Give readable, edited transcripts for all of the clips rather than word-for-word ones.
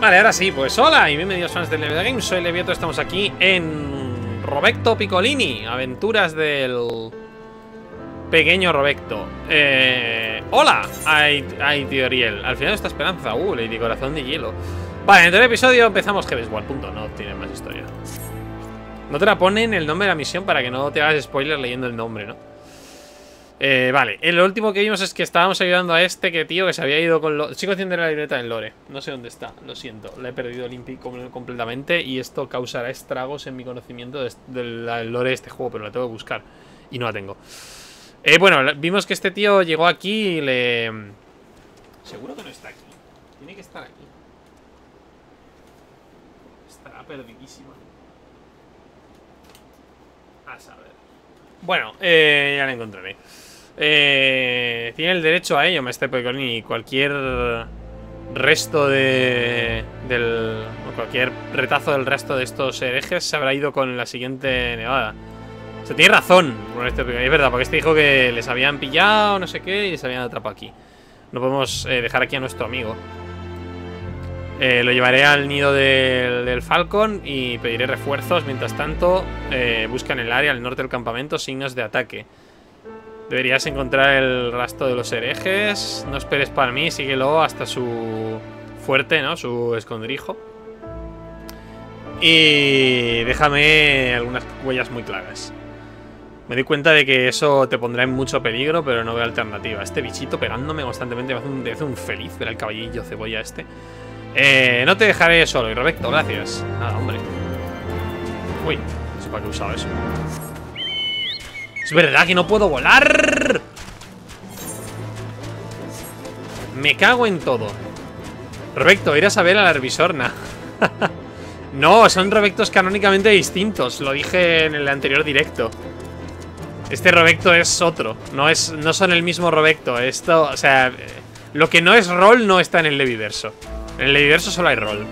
Vale, ahora sí, pues hola y bienvenidos fans del Leviato Games. Soy Leviato, estamos aquí en Roberto Piccolini, aventuras del pequeño Roberto. Hola, ay tío Ariel, al final de esta esperanza, Lady Corazón de Hielo. Vale, en el episodio empezamos Heaven's Wall, punto, no tiene más historia. No te la ponen el nombre de la misión para que no te hagas spoiler leyendo el nombre, ¿no? Vale, lo último que vimos es que estábamos ayudando a este que se había ido con los... Sigo haciendo la libreta en lore. No sé dónde está, lo siento. La he perdido completamente y esto causará estragos en mi conocimiento del lore de este juego, pero la tengo que buscar y no la tengo. Bueno, vimos que este tío llegó aquí y le... Seguro que no está aquí. Tiene que estar aquí. Estará perdidísima. A saber. Bueno, ya la encontraré. Tiene el derecho a ello, Maestro Piccolini. Cualquier resto cualquier retazo del resto de estos herejes se habrá ido con la siguiente nevada. O sea, tiene razón con este Piccolini. Es verdad, porque este dijo que les habían pillado, no sé qué, y les habían atrapado aquí. No podemos dejar aquí a nuestro amigo. Lo llevaré al nido del Falcon y pediré refuerzos. Mientras tanto, busca en el área al norte del campamento signos de ataque. Deberías encontrar el rastro de los herejes. No esperes para mí, síguelo hasta su fuerte, ¿no? Su escondrijo. Y déjame algunas huellas muy claras. Me doy cuenta de que eso te pondrá en mucho peligro, pero no veo alternativa. Este bichito pegándome constantemente me hace un feliz ver al caballillo cebolla este. No te dejaré solo, y Roberto, gracias. Nada, hombre. Uy, no sé para qué he usado eso. Es verdad que no puedo volar. Me cago en todo. Roberto, irás a ver a la Herbisorna. No, son Robertos canónicamente distintos. Lo dije en el anterior directo. Este Roberto es otro. No son el mismo Roberto. Esto, o sea, lo que no es rol no está en el Leviverso. En el Leviverso solo hay rol.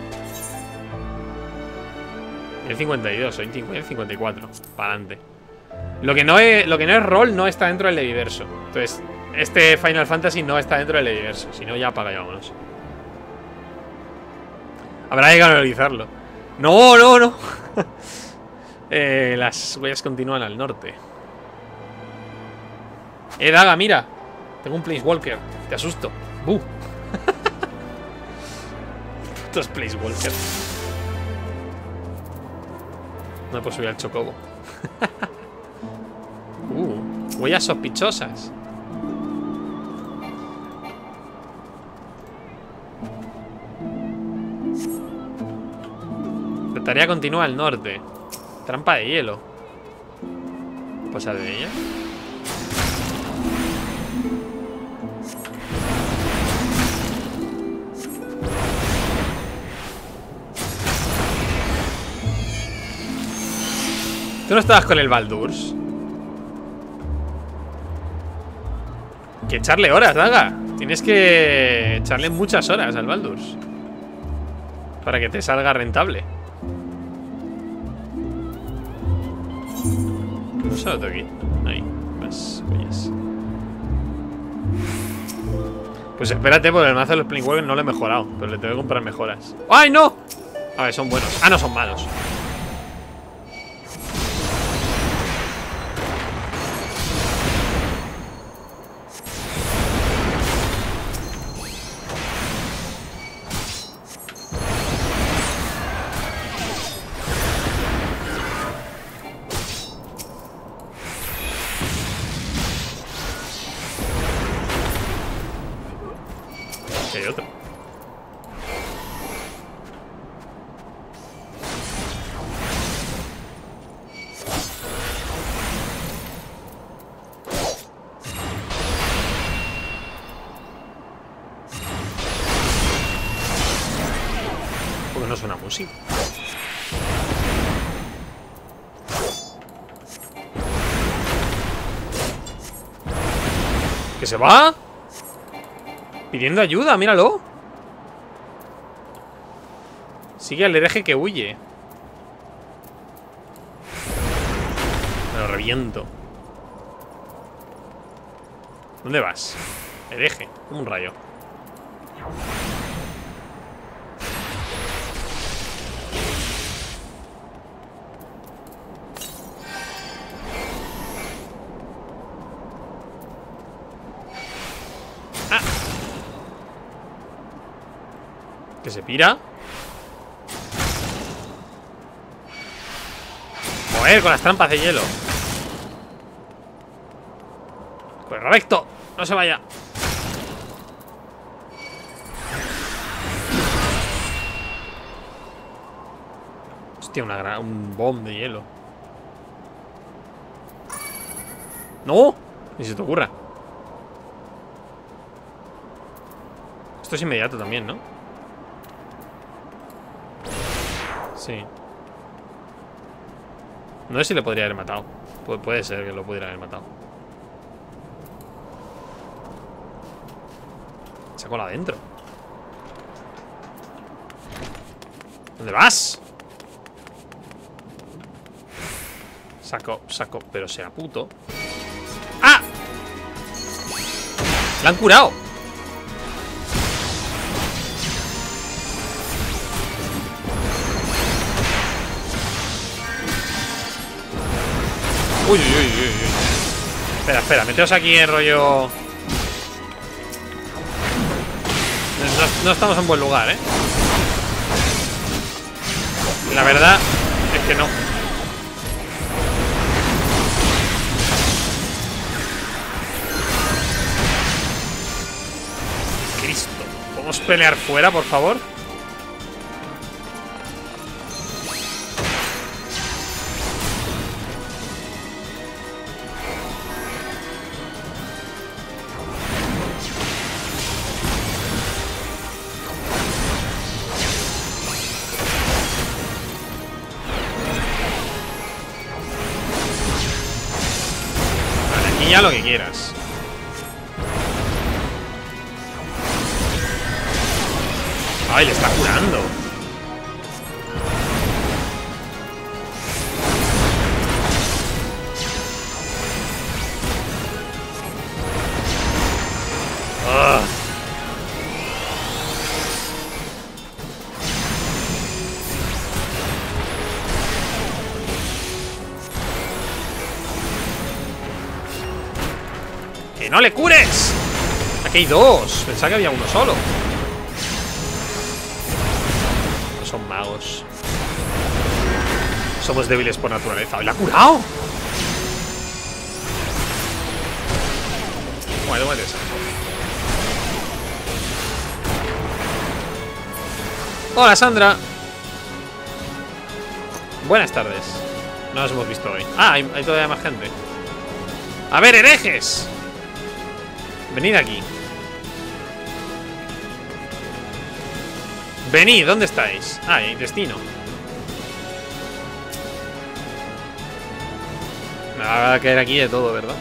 El 52, soy el 54. Para adelante. Lo que no es rol no está dentro del Leviverso. Entonces, este Final Fantasy no está dentro del Leviverso. Si no, ya apaga y vámonos. Habrá que canalizarlo. No. Las huellas continúan al norte. Daga, mira. Tengo un Placewalker. Te asusto. ¡Buh! Estos Placewalker. No puedo subir al chocobo. Huellas sospechosas. La tarea continúa al norte. Trampa de hielo. Pues a de ella. ¿Tú no estabas con el Baldur's? Que echarle horas, Daga. Tienes que echarle muchas horas al Baldur's para que te salga rentable. No se lo toqué. Ahí, más huellas. Pues espérate, porque el mazo de los Planewalker no lo he mejorado, pero le tengo que comprar mejoras. ¡Ay, no! A ver, son buenos. Ah, no, son malos. Hay otro. Porque no suena música. ¿Que se va? Pidiendo ayuda, míralo. Sigue al hereje que huye. Me lo reviento. ¿Dónde vas? Hereje, como un rayo. Que se pira. Joder, con las trampas de hielo. Corre, recto. No se vaya. Hostia, un bomb de hielo. ¡No! Ni se te ocurra. Esto es inmediato también, ¿no? Sí. No sé si le podría haber matado. Puede ser que lo pudiera haber matado. Se ha colado adentro. ¿Dónde vas? Saco, pero sea puto. ¡Ah! ¡La han curado! Uy. Espera, meteos aquí en rollo. No estamos en buen lugar, ¿eh? La verdad es que no. Cristo. ¿Podemos pelear fuera, por favor? Ya lo que quieras. Ay, le está curando. Ugh. ¡Que no le cures! Aquí hay dos. Pensaba que había uno solo. No son magos. Somos débiles por naturaleza. ¡Le ha curado! Bueno, muere esa. Hola, Sandra. Buenas tardes. No nos hemos visto hoy. Ah, hay todavía más gente. A ver, herejes. Venid aquí. Venid, ¿dónde estáis? Ah, hay destino. Me va a caer aquí de todo, ¿verdad?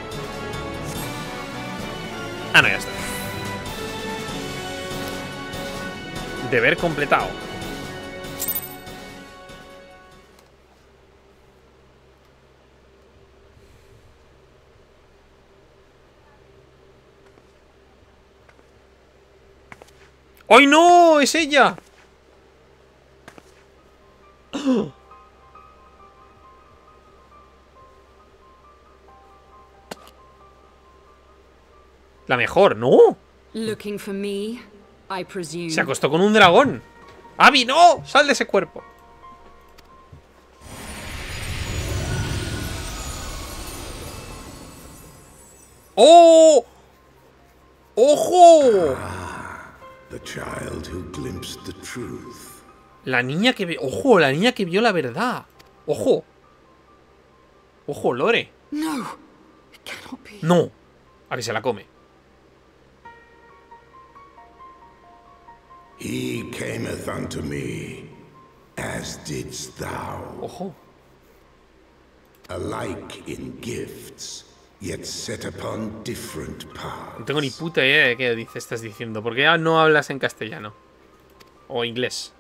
Ah, no, ya está. Deber completado. ¡Ay, no! ¡Es ella! La mejor, ¿no? Se acostó con un dragón. ¡Abby, no! ¡Sal de ese cuerpo! ¡Oh! ¡Ojo! La niña que vio... ¡Ojo! La niña que vio la verdad. ¡Ojo! ¡Ojo, Lore! No. A ver, se la come. He cameth unto me, as didst thou. Ojo. Alike in gifts, yet set upon different paths. No tengo ni puta idea de qué estás diciendo. ¿Por qué ya no hablas en castellano? O inglés.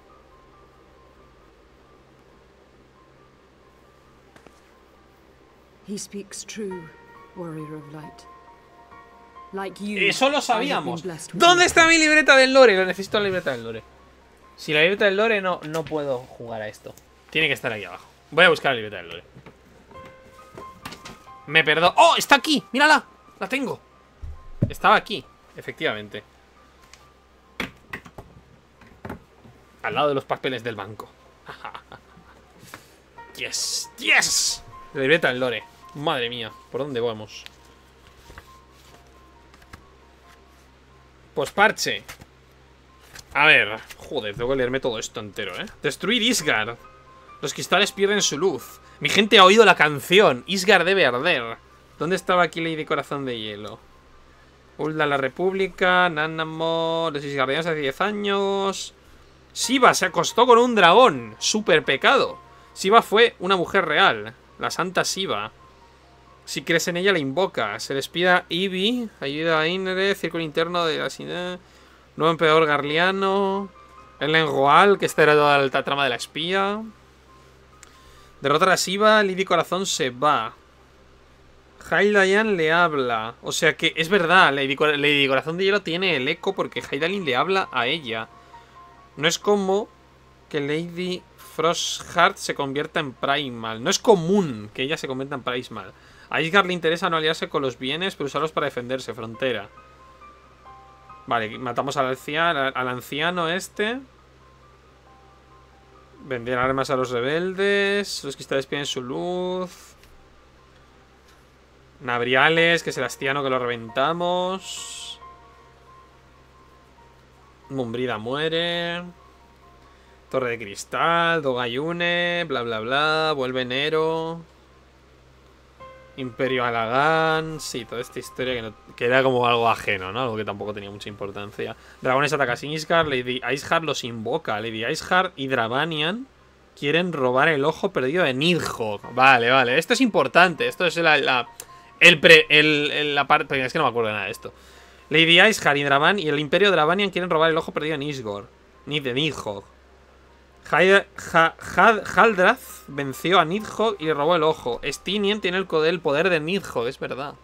He speaks true, warrior of light. Like you, eso lo sabíamos. ¿Dónde está mi libreta del lore? Lo necesito la libreta del lore. Si la libreta del lore no puedo jugar a esto. Tiene que estar aquí abajo. Voy a buscar la libreta del lore. Me perdono. ¡Oh! ¡Está aquí! ¡Mírala! La tengo. Estaba aquí, efectivamente. Al lado de los papeles del banco. Yes, yes. Libreta del lore. Madre mía, ¿por dónde vamos? Pues parche. A ver, joder, tengo que leerme todo esto entero, Destruir Isgard. Los cristales pierden su luz. Mi gente ha oído la canción. Isgard debe arder. ¿Dónde estaba aquí Lady Corazón de Hielo? Ulda la República, Nanamo, los Isgardianos hace 10 años. Shiva se acostó con un dragón. Super pecado. Shiva fue una mujer real. La santa Shiva. Si crees en ella, la invocas. Se despida Ivy. Ayuda a Inre. Círculo interno de la ciudad. Nuevo emperador Garliano. Ellen Roal, que esta era toda la trama de la espía. Derrota a Shiva. Lady Corazón se va. Hydaelyn le habla. O sea que es verdad. Lady Corazón de Hielo tiene el eco porque Hydaelyn le habla a ella. No es como que Lady Frostheart se convierta en Primal. No es común que ella se convierta en Primal. A Isgard le interesa no aliarse con los bienes, pero usarlos para defenderse. Frontera. Vale, matamos al anciano este. Vender armas a los rebeldes. Los cristales piden su luz. Nabriales, que es el astiano que lo reventamos. Mumbrida muere. Torre de cristal, Dogayune, bla bla bla. Vuelve Nero. Imperio Alagán. Sí, toda esta historia que era como algo ajeno, ¿no? Algo que tampoco tenía mucha importancia. Dragones atacan a Isgard. Lady Iceheart los invoca. Lady Iceheart y Dravanian quieren robar el ojo perdido de Nidhogg. Vale, vale. Esto es importante. Esto es la parte. Es que no me acuerdo de nada de esto. Lady Iceheart y Dravan y el Imperio Dravanian quieren robar el ojo perdido de Nidhogg. Haldrath venció a Nidhogg y le robó el ojo. Stinian tiene el poder de Nidhogg, es verdad.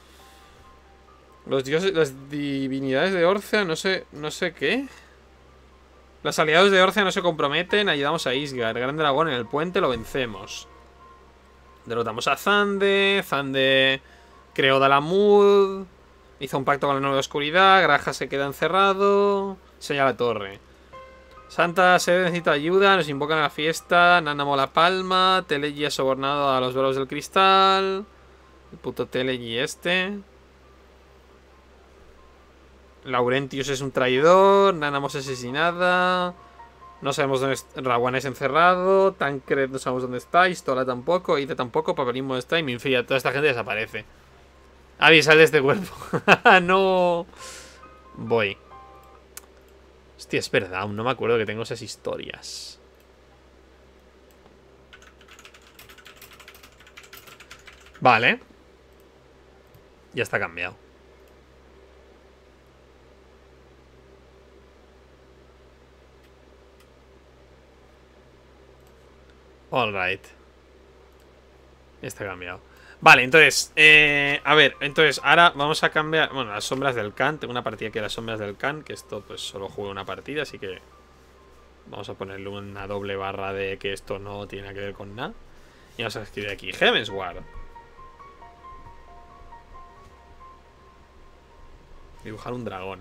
Los dioses, las divinidades de Orcea, no sé qué. Los aliados de Orcea no se comprometen. Ayudamos a Isgard. Gran dragón en el puente, lo vencemos. Derrotamos a Zande. Zande creó Dalamud. Hizo un pacto con la nueva oscuridad. Graja se queda encerrado. Sella la torre. Santa Sede necesita ayuda. Nos invocan a la fiesta. Nanamo la palma. Teleji ha sobornado a los velos del cristal. El puto Teleji este. Laurentius es un traidor. Nanamo es asesinada. No sabemos dónde está. Rawan es encerrado. Tancred no sabemos dónde está. Histola tampoco. Ide tampoco. Papelismo está. Y Minfilia. Toda esta gente desaparece. Avi, sal de este cuerpo. No. Voy. Hostia, es verdad. Aún no me acuerdo que tengo esas historias. Vale. Ya está cambiado. Alright. Está cambiado. Vale, entonces, a ver, entonces ahora vamos a cambiar, bueno, las sombras del Khan. Tengo una partida aquí de las sombras del Khan, que esto pues solo juego una partida, así que vamos a ponerle una doble barra de que esto no tiene nada que ver con nada. Y vamos a escribir aquí, Heavensward. Dibujar un dragón.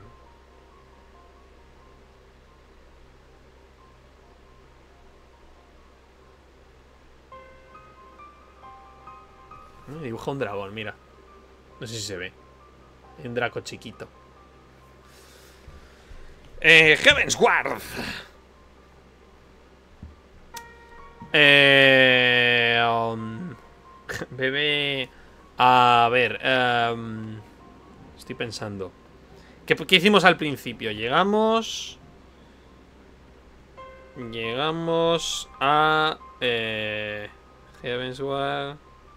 Dibuja un dragón, mira. No sé si se ve. Un draco chiquito. Heavensward. Bebé. A ver. Estoy pensando. ¿Qué hicimos al principio? Llegamos a Heavensward.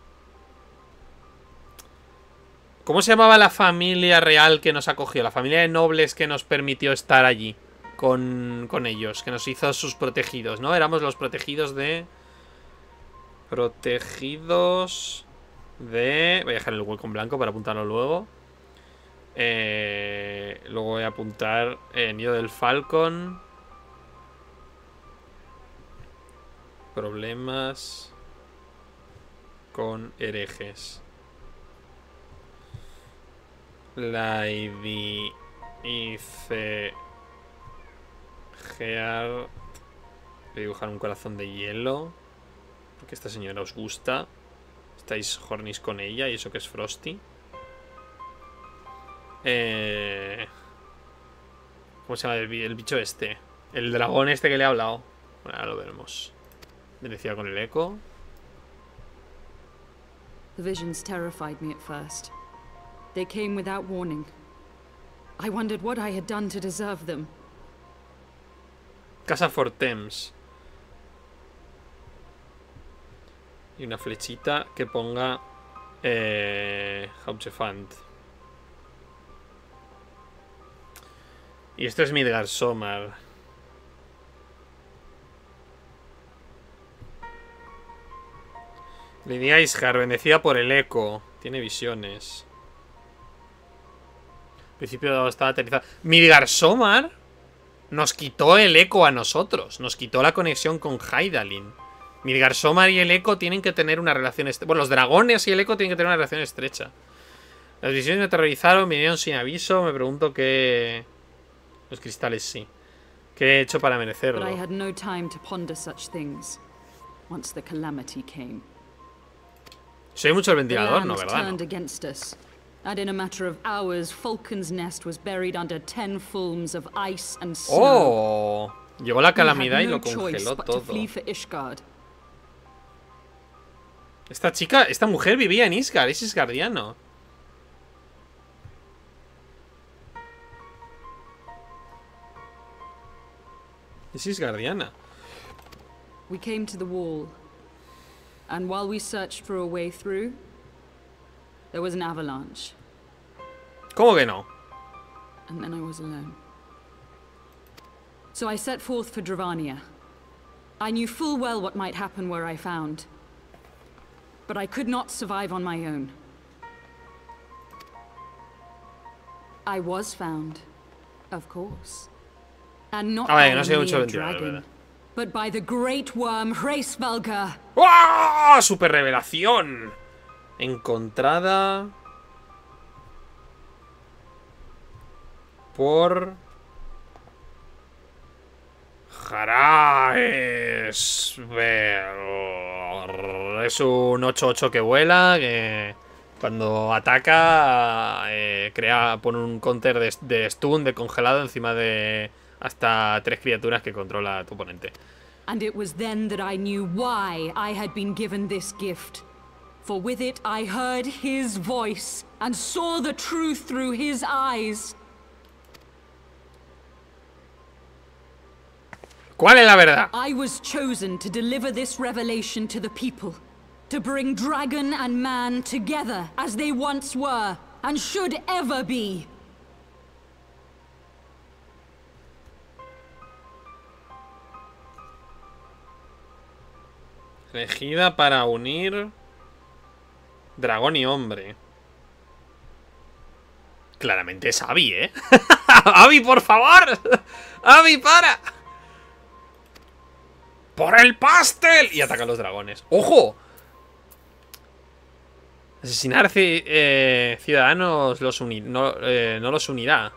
¿Cómo se llamaba la familia real que nos acogió? La familia de nobles que nos permitió estar allí con ellos, que nos hizo sus protegidos, ¿no? Éramos los protegidos de... Protegidos de... Voy a dejar el hueco en blanco para apuntarlo luego. Luego voy a apuntar Nido del Falcon. Problemas con herejes. Lady Iceheart Voy a dibujar un corazón de hielo. Porque esta señora os gusta. Estáis hornis con ella y eso que es Frosty. ¿Cómo se llama el bicho este? El dragón este que le he hablado. Bueno, ahora lo veremos. Decía con el eco. The visions terrified me at first. They came without warning. I wondered what I had done to deserve them. Casa Fortems. Y una flechita que ponga Hauptefant. Y esto es Midgardsormr. Lady Iceheart, bendecida por el eco. Tiene visiones. Al principio estaba aterrizada. Midgardsormr nos quitó el eco a nosotros. Nos quitó la conexión con Hydaelyn. Midgardsormr y el eco tienen que tener una relación estrecha. Bueno, los dragones y el eco tienen que tener una relación estrecha. Las visiones me aterrorizaron, me dieron sin aviso. Me pregunto qué... Los cristales sí. ¿Qué he hecho para merecerlo? But I had no time to ponder such things once the calamity came. Soy mucho el ventilador, ¿no? ¿Verdad? Turned against us, and in a matter of hours, Falcon's Nest was buried under 10 fulms of ice and snow. ¡Oh! Llegó la calamidad y lo congeló todo. Esta chica, esta mujer vivía en Isgard, es isgardiano. Es isgardiana. We came to the wall, and while we searched for a way through, there was an avalanche. ¿Cómo que no? And then I was alone. So I set forth for Dravania. I knew full well what might happen where I found. But I could not survive on my own. I was found, of course. And not by no sé a mucho mere ventilador, dragon, but by the great worm Hraesvelgr. ¡Oh! ¡Super revelación! Encontrada por Hraesvelgr. Es un 8-8 que vuela, que cuando ataca pone un counter de stun, de congelado encima de hasta 3 criaturas que controla tu oponente. And it was then that I knew why I had been given this gift. For with it I heard his voice and saw the truth through his eyes. ¿Cuál es la verdad? I was chosen to deliver this revelation to the people, to bring dragon and man together as they once were and should ever be. Elegida para unir dragón y hombre. Claramente es Abby, ¿eh? ¡Abby, por favor! ¡Abby, para! ¡Por el pastel! Y ataca a los dragones. ¡Ojo! Asesinar ciudadanos no los unirá.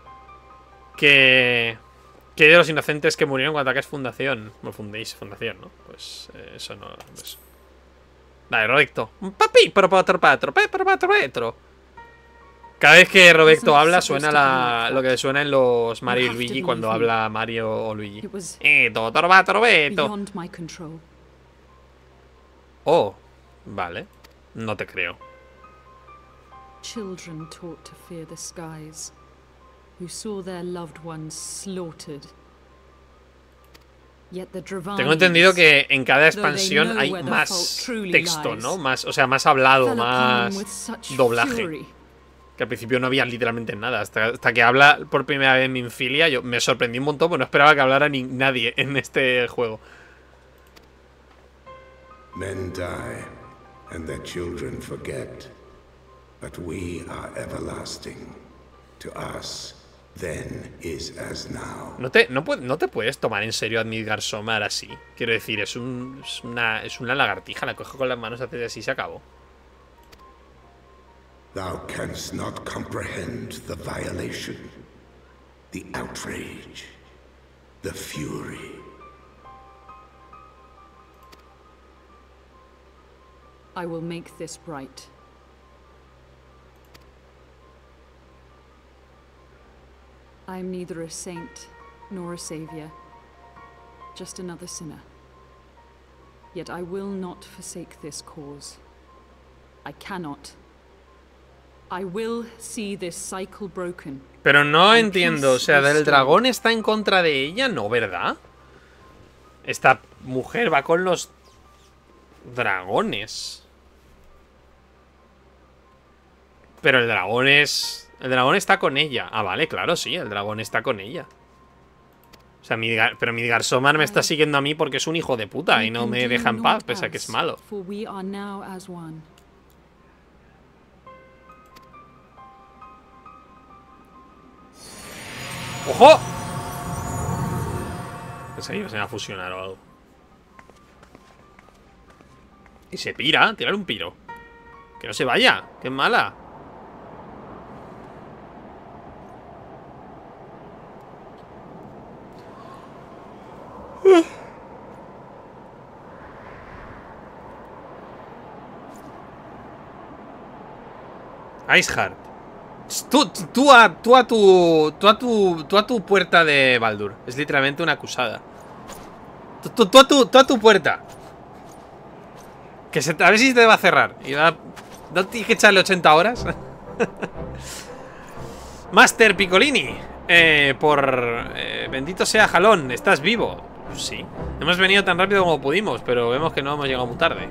Que de los inocentes que murieron cuando ataques fundación. No fundéis fundación, ¿no? Pues eso no. Pues... Vale, Robecto. Papi, petro. Cada vez que Robecto habla suena lo que suena en los Mario y Luigi cuando habla Mario o Luigi. Torbeto. Oh, vale. No te creo. Children taught to fear the skies, who saw their loved ones slaughtered. Yet the Dravanians, tengo entendido que en cada expansión hay más texto, ¿no? Más, o sea, más hablado, más doblaje. Que al principio no había literalmente nada. Hasta que habla por primera vez Minfilia, yo me sorprendí un montón, porque no esperaba que hablara nadie en este juego. Men die, and their children forget. But we are everlasting. To us, then is as now. No te puedes tomar en serio a Midgardsormr así. Quiero decir, es una lagartija. La cojo con las manos, hace así y se acabó. Thou canst not comprehend the violation, the outrage, the fury. I will make this right. I am neither a saint nor a savior, just another sinner. Yet I will not forsake this cause. I cannot. I will see this cycle broken. Pero no entiendo, o sea, ¿el dragón está en contra de ella? No, ¿verdad? Esta mujer va con los dragones. Pero el dragón es... El dragón está con ella. Ah, vale, claro, sí, el dragón está con ella. O sea, pero Midgardsormr me está siguiendo a mí porque es un hijo de puta y no me deja en paz, pese a que es malo. ¡Ojo! Pensé que se va a fusionar o algo. Y se pira, tirar un piro. Que no se vaya, que es mala. Iceheart. Tú a tu puerta de Baldur. Es literalmente una acusada. Tú a tu puerta. Que a ver si te va a cerrar. Y ¿no tienes que echarle 80 horas? Master Piccolini. Bendito sea Jalón. ¿Estás vivo? Sí. Hemos venido tan rápido como pudimos, pero vemos que no hemos llegado muy tarde.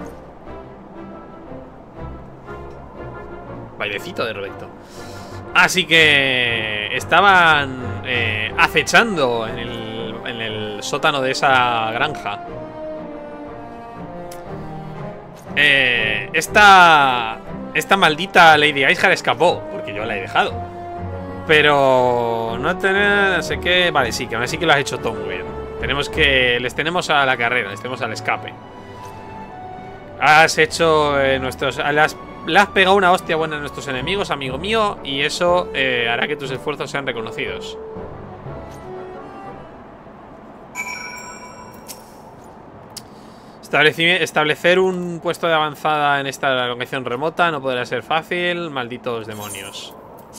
Bailecito de Roberto. Así que estaban acechando en el sótano de esa granja. Esta maldita Lady Iceheart escapó, porque yo la he dejado. Pero no tener, no sé qué. Vale, sí, que aún así que lo has hecho todo muy bien. Les tenemos a la carrera, les tenemos al escape. Has hecho le has pegado una hostia buena a nuestros enemigos, amigo mío, y eso hará que tus esfuerzos sean reconocidos. Establecer un puesto de avanzada en esta localización remota no podrá ser fácil, malditos demonios.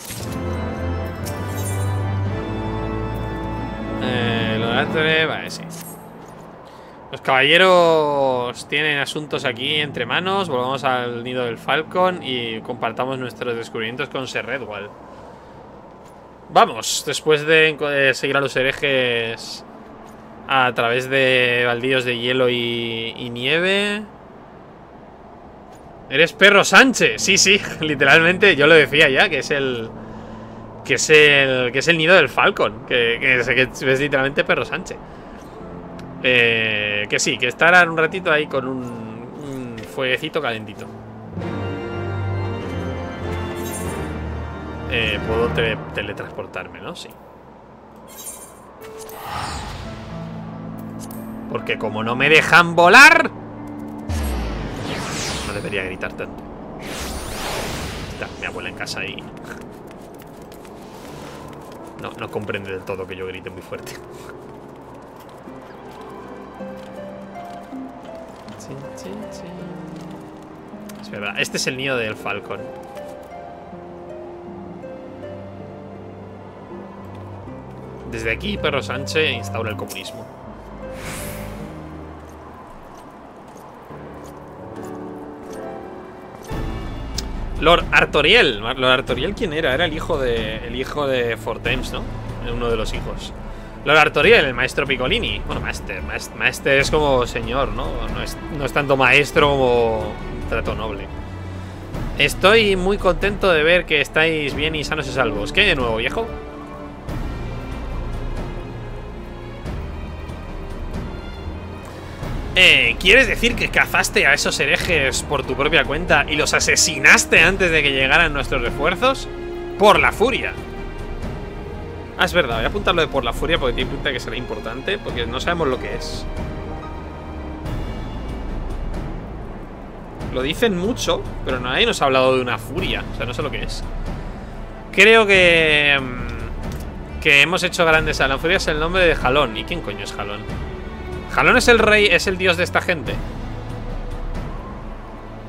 Vale, sí. Los caballeros tienen asuntos aquí entre manos. Volvamos al nido del Falcon y compartamos nuestros descubrimientos con Ser Redwall. Vamos, después de seguir a los herejes a través de baldíos de hielo y nieve. Eres Perro Sánchez. Sí, sí, literalmente yo lo decía ya, que es el nido del Falcon, que es literalmente Perro Sánchez. Que sí, que estarán un ratito ahí con un fueguecito calentito. Puedo teletransportarme, ¿no? Sí. Porque como no me dejan volar, no debería gritar tanto. Está mi abuela en casa y no comprende del todo que yo grite muy fuerte. Es verdad, este es el nido del Falcon. Desde aquí Perro Sánchez instaura el comunismo. Lord Artoriel. Lord Artoriel, ¿quién era? Era el hijo de Forthames, ¿no? Uno de los hijos. Lord Artoriel, el maestro Piccolini. Bueno, master es como señor, ¿no? No es tanto maestro como un trato noble. Estoy muy contento de ver que estáis bien y sanos y salvos. ¿Qué hay de nuevo, viejo? ¿Quieres decir que cazaste a esos herejes por tu propia cuenta y los asesinaste antes de que llegaran nuestros refuerzos? Por la furia. Ah, es verdad, voy a apuntarlo de por la furia porque tiene pinta que será importante, porque no sabemos lo que es. Lo dicen mucho, pero nadie nos ha hablado de una furia. O sea, no sé lo que es. Creo que hemos hecho grandes. La furia es el nombre de Jalón. ¿Y quién coño es Jalón? Jalón es el rey, es el dios de esta gente.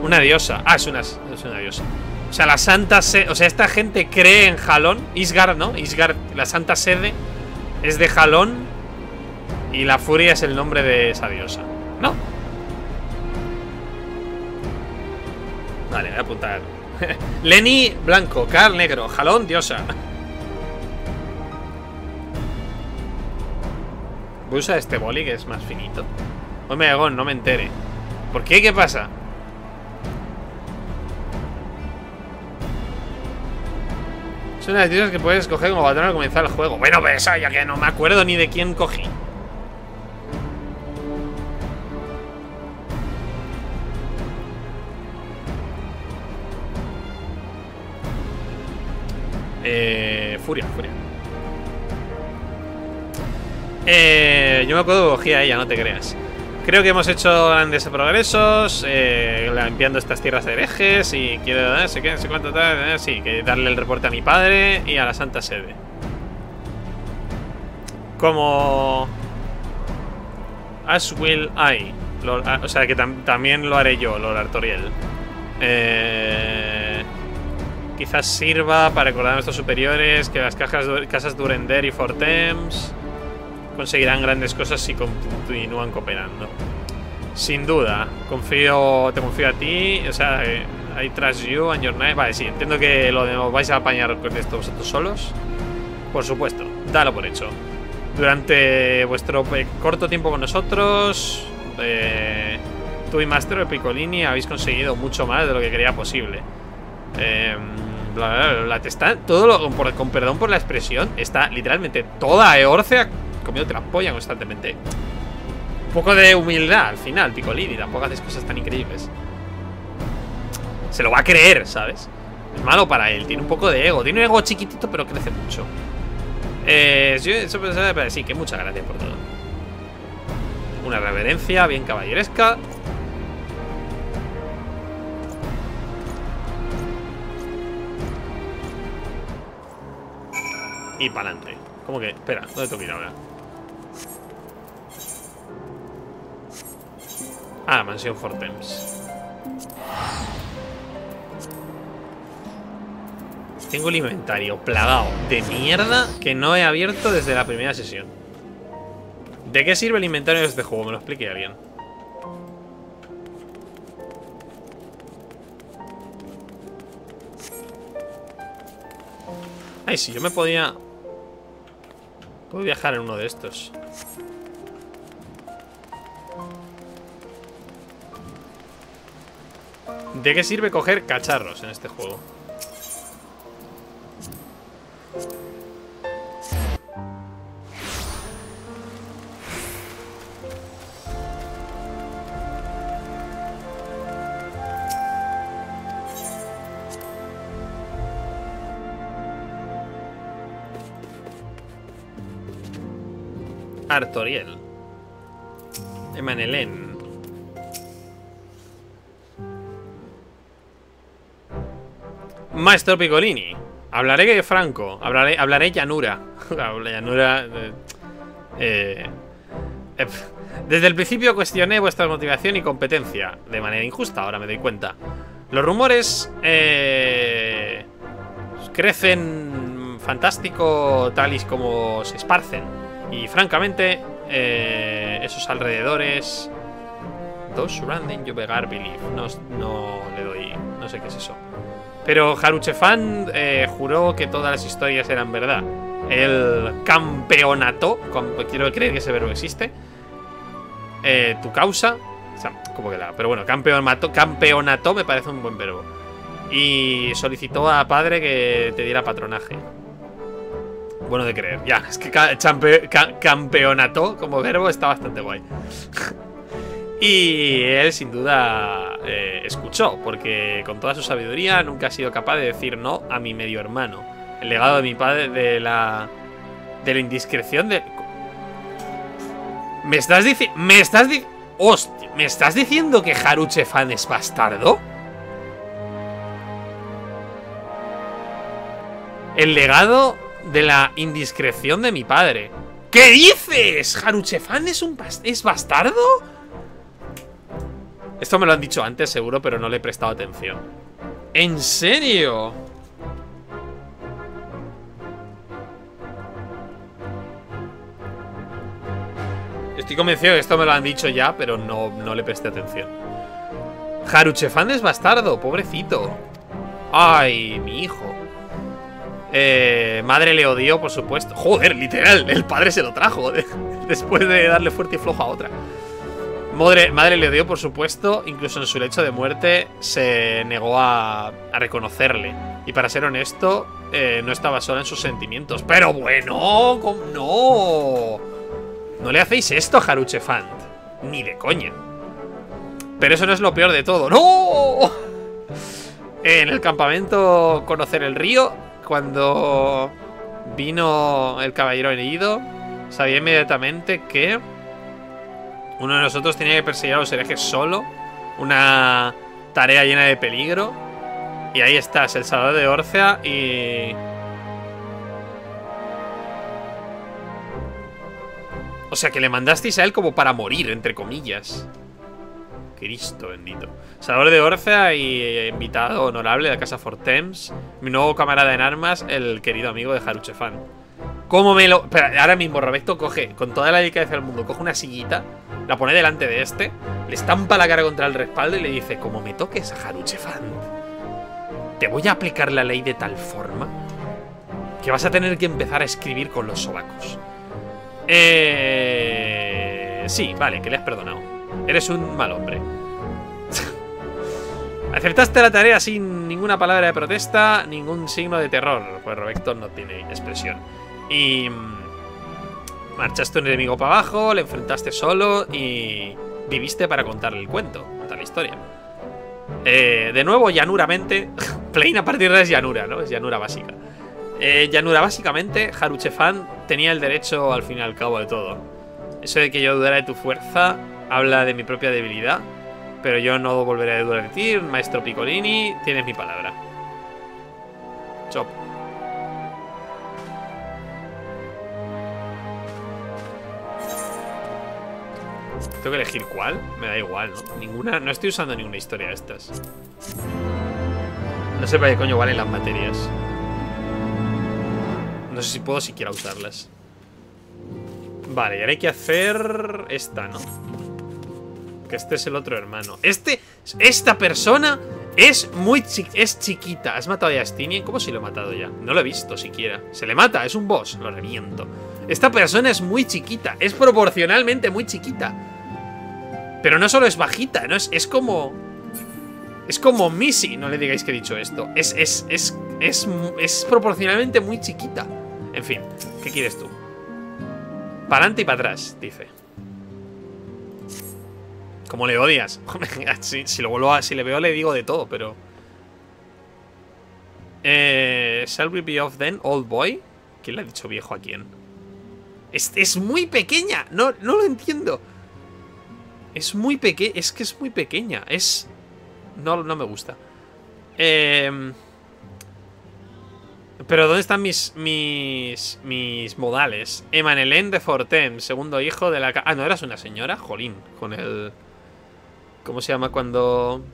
Una diosa. Ah, es una diosa. O sea, la santa sede. O sea, esta gente cree en Jalón. Isgard, ¿no? Isgard, la santa sede es de Jalón. Y la furia es el nombre de esa diosa, ¿no? Vale, voy a apuntar. Lenny, blanco. Carl, negro. Jalón, diosa. Voy a usar este boli que es más finito. Hombre, Egon, no me entere. ¿Por qué? ¿Qué pasa? Son las diosas que puedes escoger como patrón al comenzar el juego. Bueno, pues eso, ya que no me acuerdo ni de quién cogí. Furia. Yo me acuerdo que cogí a ella, no te creas. Creo que hemos hecho grandes progresos limpiando estas tierras de herejes. Y quiero, no sé cuánto tal, sí, que darle el reporte a mi padre y a la Santa Sede. Como As will I, o sea que también lo haré yo, Lord Artoriel. Quizás sirva para recordar a nuestros superiores que las casas Durender y Fortems conseguirán grandes cosas si continúan cooperando. Sin duda, te confío a ti. O sea, I trust you and your knife. Vale, sí, entiendo que lo vais a apañar con esto vosotros solos. Por supuesto, dalo por hecho. Durante vuestro corto tiempo con nosotros, tú y Master Piccolini habéis conseguido mucho más de lo que creía posible. Con perdón por la expresión, está literalmente toda Eorcea comiéndote la polla constantemente. Un poco de humildad al final, Piccolini. Tampoco haces cosas tan increíbles. Se lo va a creer, ¿sabes? Es malo para él, tiene un poco de ego. Tiene un ego chiquitito, pero crece mucho. Sí, que muchas gracias por todo. Una reverencia bien caballeresca. Y para adelante. ¿Cómo que? Espera, ¿dónde tengo que ir ahora? Ah, Mansión Fortems. Tengo el inventario plagado de mierda que no he abierto desde la primera sesión. ¿De qué sirve el inventario de este juego? Me lo explique alguien. Ay, sí, yo me podía... Puedo viajar en uno de estos. ¿De qué sirve coger cacharros en este juego? Artoriel. Emanelén. Maestro Piccolini. Hablaré franco. Hablaré llanura. Llanura. Desde el principio cuestioné vuestra motivación y competencia. De manera injusta, ahora me doy cuenta. Los rumores crecen fantástico tal y como se esparcen. Y francamente, esos alrededores... Those surrounding you begar believe. No le doy... No sé qué es eso. Pero Haruchefan juró que todas las historias eran verdad. El campeonato, quiero creer que ese verbo existe. Tu causa... O sea, como que pero bueno, campeonato me parece un buen verbo. Y solicitó a padre que te diera patronaje. Bueno de creer, ya, es que campeonato como verbo está bastante guay. Y él sin duda escuchó, porque con toda su sabiduría nunca ha sido capaz de decir no a mi medio hermano. El legado de mi padre de la indiscreción de... ¿Me estás diciendo que Haruchefan es bastardo? El legado de la indiscreción de mi padre. ¿Qué dices? ¿Haruchefan es bastardo? Esto me lo han dicho antes, seguro, pero no le he prestado atención. ¿En serio? Estoy convencido de que esto me lo han dicho ya, pero no le presté atención. Haruchefan es bastardo, pobrecito. Ay, mi hijo. Madre le odió, por supuesto. Joder, literal, el padre se lo trajo después de darle fuerte y flojo a otra. Madre le odió, por supuesto. Incluso en su lecho de muerte se negó a reconocerle. Y para ser honesto, no estaba sola en sus sentimientos. Pero bueno, no. No le hacéis esto a Haruchefant. Ni de coña. Pero eso no es lo peor de todo. ¡No! En el campamento Conocer el Río, cuando vino el caballero herido, sabía inmediatamente que uno de nosotros tenía que perseguir a los herejes solo. Una tarea llena de peligro. Y ahí estás, el Salvador de Orcea y... O sea, que le mandasteis a él como para morir, entre comillas. Cristo bendito. Salvador de Orcea y invitado honorable de la casa Fortemps. Mi nuevo camarada en armas, el querido amigo de Haruchefan. ¿Cómo me lo...? Pero ahora mismo Robecto coge, con toda la delicadeza del mundo, coge una sillita, la pone delante de este, le estampa la cara contra el respaldo y le dice: como me toques a Haruchefan, te voy a aplicar la ley de tal forma que vas a tener que empezar a escribir con los sobacos. Sí, vale, que le has perdonado. Eres un mal hombre. Aceptaste la tarea sin ninguna palabra de protesta, ningún signo de terror, pues Robecto no tiene expresión. Y marchaste un enemigo para abajo, le enfrentaste solo y viviste para contarle el cuento, contar la historia. De nuevo, llanuramente. Plain a partir de es llanura, ¿no? Es llanura básica. Llanura básicamente, Haruchefan tenía el derecho al fin y al cabo de todo. Eso de que yo dudara de tu fuerza habla de mi propia debilidad, pero yo no volveré a dudar de ti, maestro Piccolini. Tienes mi palabra. Chop. ¿Tengo que elegir cuál? Me da igual, ¿no? Ninguna. No estoy usando ninguna historia de estas. No sé para qué coño valen las materias. No sé si puedo siquiera usarlas. Vale, y ahora hay que hacer esta, ¿no? Que este es el otro hermano. Esta persona es chiquita. ¿Has matado a Justinian? ¿Cómo si lo he matado ya? No lo he visto siquiera. Se le mata, es un boss. Lo reviento. Esta persona es muy chiquita. Es proporcionalmente muy chiquita. Pero no solo es bajita, ¿no? Es como... Es como Missy. No le digáis que he dicho esto. Es proporcionalmente muy chiquita. En fin, ¿qué quieres tú? Para adelante y para atrás, dice. ¿Cómo le odias? Si le veo le digo de todo, pero... Shall we be off then, old boy? ¿Quién le ha dicho viejo a quién? Es muy pequeña. No lo entiendo. Es muy pequeña. Es que es muy pequeña. No me gusta. Pero ¿dónde están mis modales? Emanelén de Fortem, segundo hijo de la... Ah, ¿no eras una señora? Jolín, con el... ¿Cómo se llama cuando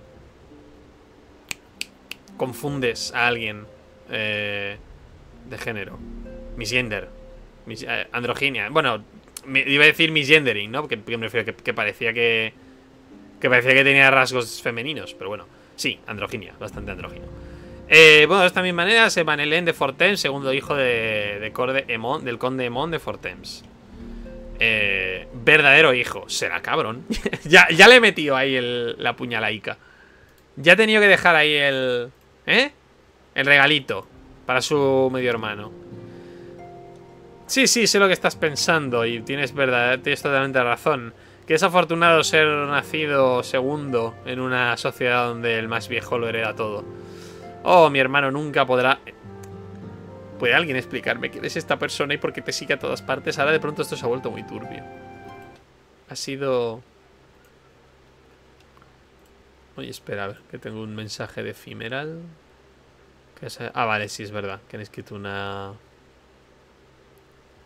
confundes a alguien de género? Misgender. Androginia. Bueno, iba a decir misgendering, ¿no? Porque me refiero que parecía que tenía rasgos femeninos. Pero bueno, sí, androginia, bastante andrógino. Bueno, de esta misma manera, Emanelén de Fortem, segundo hijo del conde Emon de Fortems. Verdadero hijo. Será cabrón. ya le he metido ahí la puñalaica. Ya he tenido que dejar ahí el regalito para su medio hermano. Sí, sé lo que estás pensando y tienes totalmente razón. Que es afortunado ser nacido segundo en una sociedad donde el más viejo lo hereda todo. Oh, mi hermano nunca podrá... ¿Puede alguien explicarme quién es esta persona y por qué te sigue a todas partes? Ahora de pronto esto se ha vuelto muy turbio. Ha sido... Oye, espera, a ver, que tengo un mensaje de Ephemeral. Ah, vale, sí, es verdad. Que han escrito una...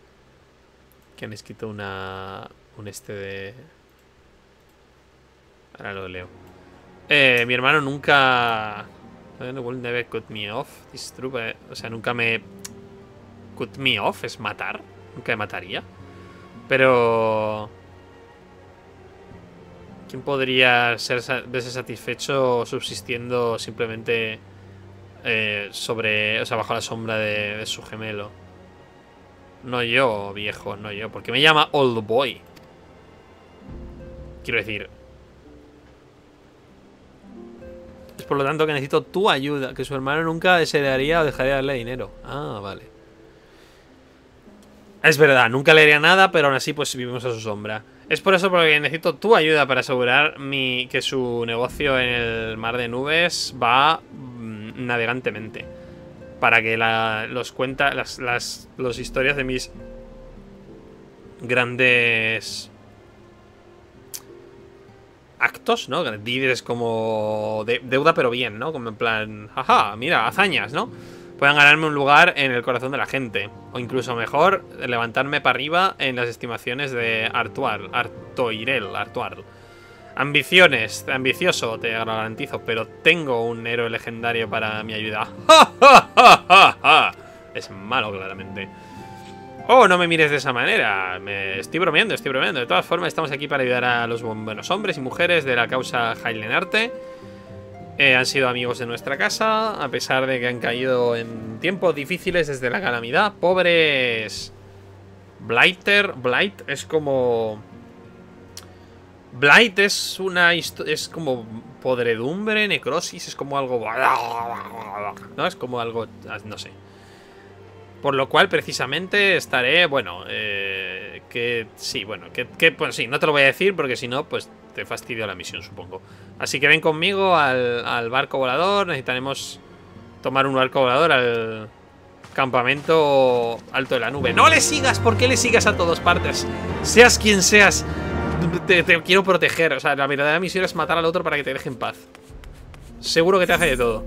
Un de... Ahora lo leo. Mi hermano nunca... Will never cut me off. It's true, o sea, nunca me... Cut me off es matar. Nunca me mataría. Pero... ¿quién podría verse satisfecho subsistiendo simplemente sobre... o sea, bajo la sombra de su gemelo? No yo, viejo, no yo. Porque me llama Old Boy. Quiero decir... es por lo tanto que necesito tu ayuda. Que su hermano nunca desearía o dejaría de darle dinero. Ah, vale. Es verdad, nunca le haría nada, pero aún así pues vivimos a su sombra. Es por eso porque necesito tu ayuda para asegurar que su negocio en el mar de nubes va navegantemente. Para que las historias de mis grandes actos, ¿no? Dices como deuda pero bien, ¿no? Como en plan, jaja, mira, hazañas, ¿no? Puedan ganarme un lugar en el corazón de la gente. O incluso mejor, levantarme para arriba en las estimaciones de Artuarl. Ambiciones, ambicioso, te lo garantizo, pero tengo un héroe legendario para mi ayuda. ¡Ja, ja, ja, ja, ja! Es malo, claramente. Oh, no me mires de esa manera. Estoy bromeando, estoy bromeando. De todas formas, estamos aquí para ayudar a los buenos hombres y mujeres de la causa Heilenarte. Han sido amigos de nuestra casa, a pesar de que han caído en tiempos difíciles desde la calamidad. Pobres... Blight es como... Blight es una... es como podredumbre, necrosis, es como algo... ¿no? Es como algo... no sé. Por lo cual, precisamente, estaré... bueno, que... sí, bueno, pues sí, no te lo voy a decir porque si no, pues te fastidio la misión, supongo. Así que ven conmigo al barco volador. Necesitaremos tomar un barco volador al campamento alto de la nube. ¡No le sigas! ¿Por qué le sigas a todas partes? Seas quien seas, te quiero proteger. O sea, la verdadera misión es matar al otro para que te deje en paz. Seguro que te hace de todo.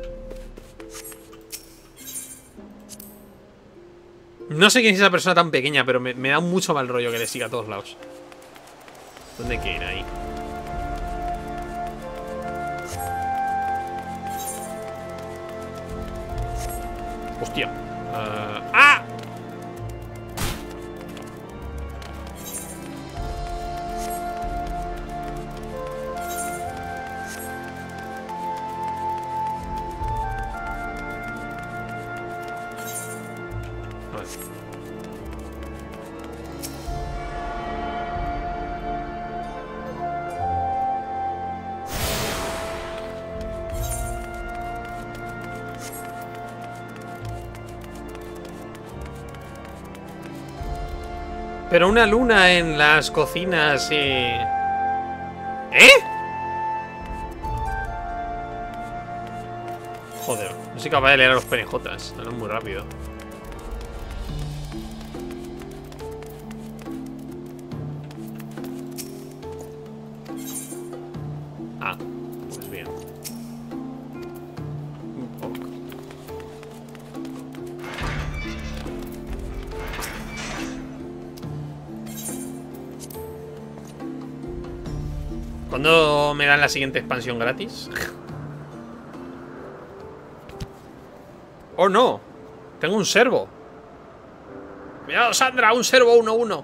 No sé quién es esa persona tan pequeña, pero me da mucho mal rollo que le siga a todos lados. ¿Dónde hay que ir ahí? Hostia. ¡Ah! Pero una luna en las cocinas y... ¿eh? Joder, no soy capaz de leer a los penejotas. No es muy rápido. Ah, pues bien. ¿Cuándo me dan la siguiente expansión gratis? ¡Oh, no! Tengo un servo. ¡Cuidado, Sandra! ¡Un servo 1-1!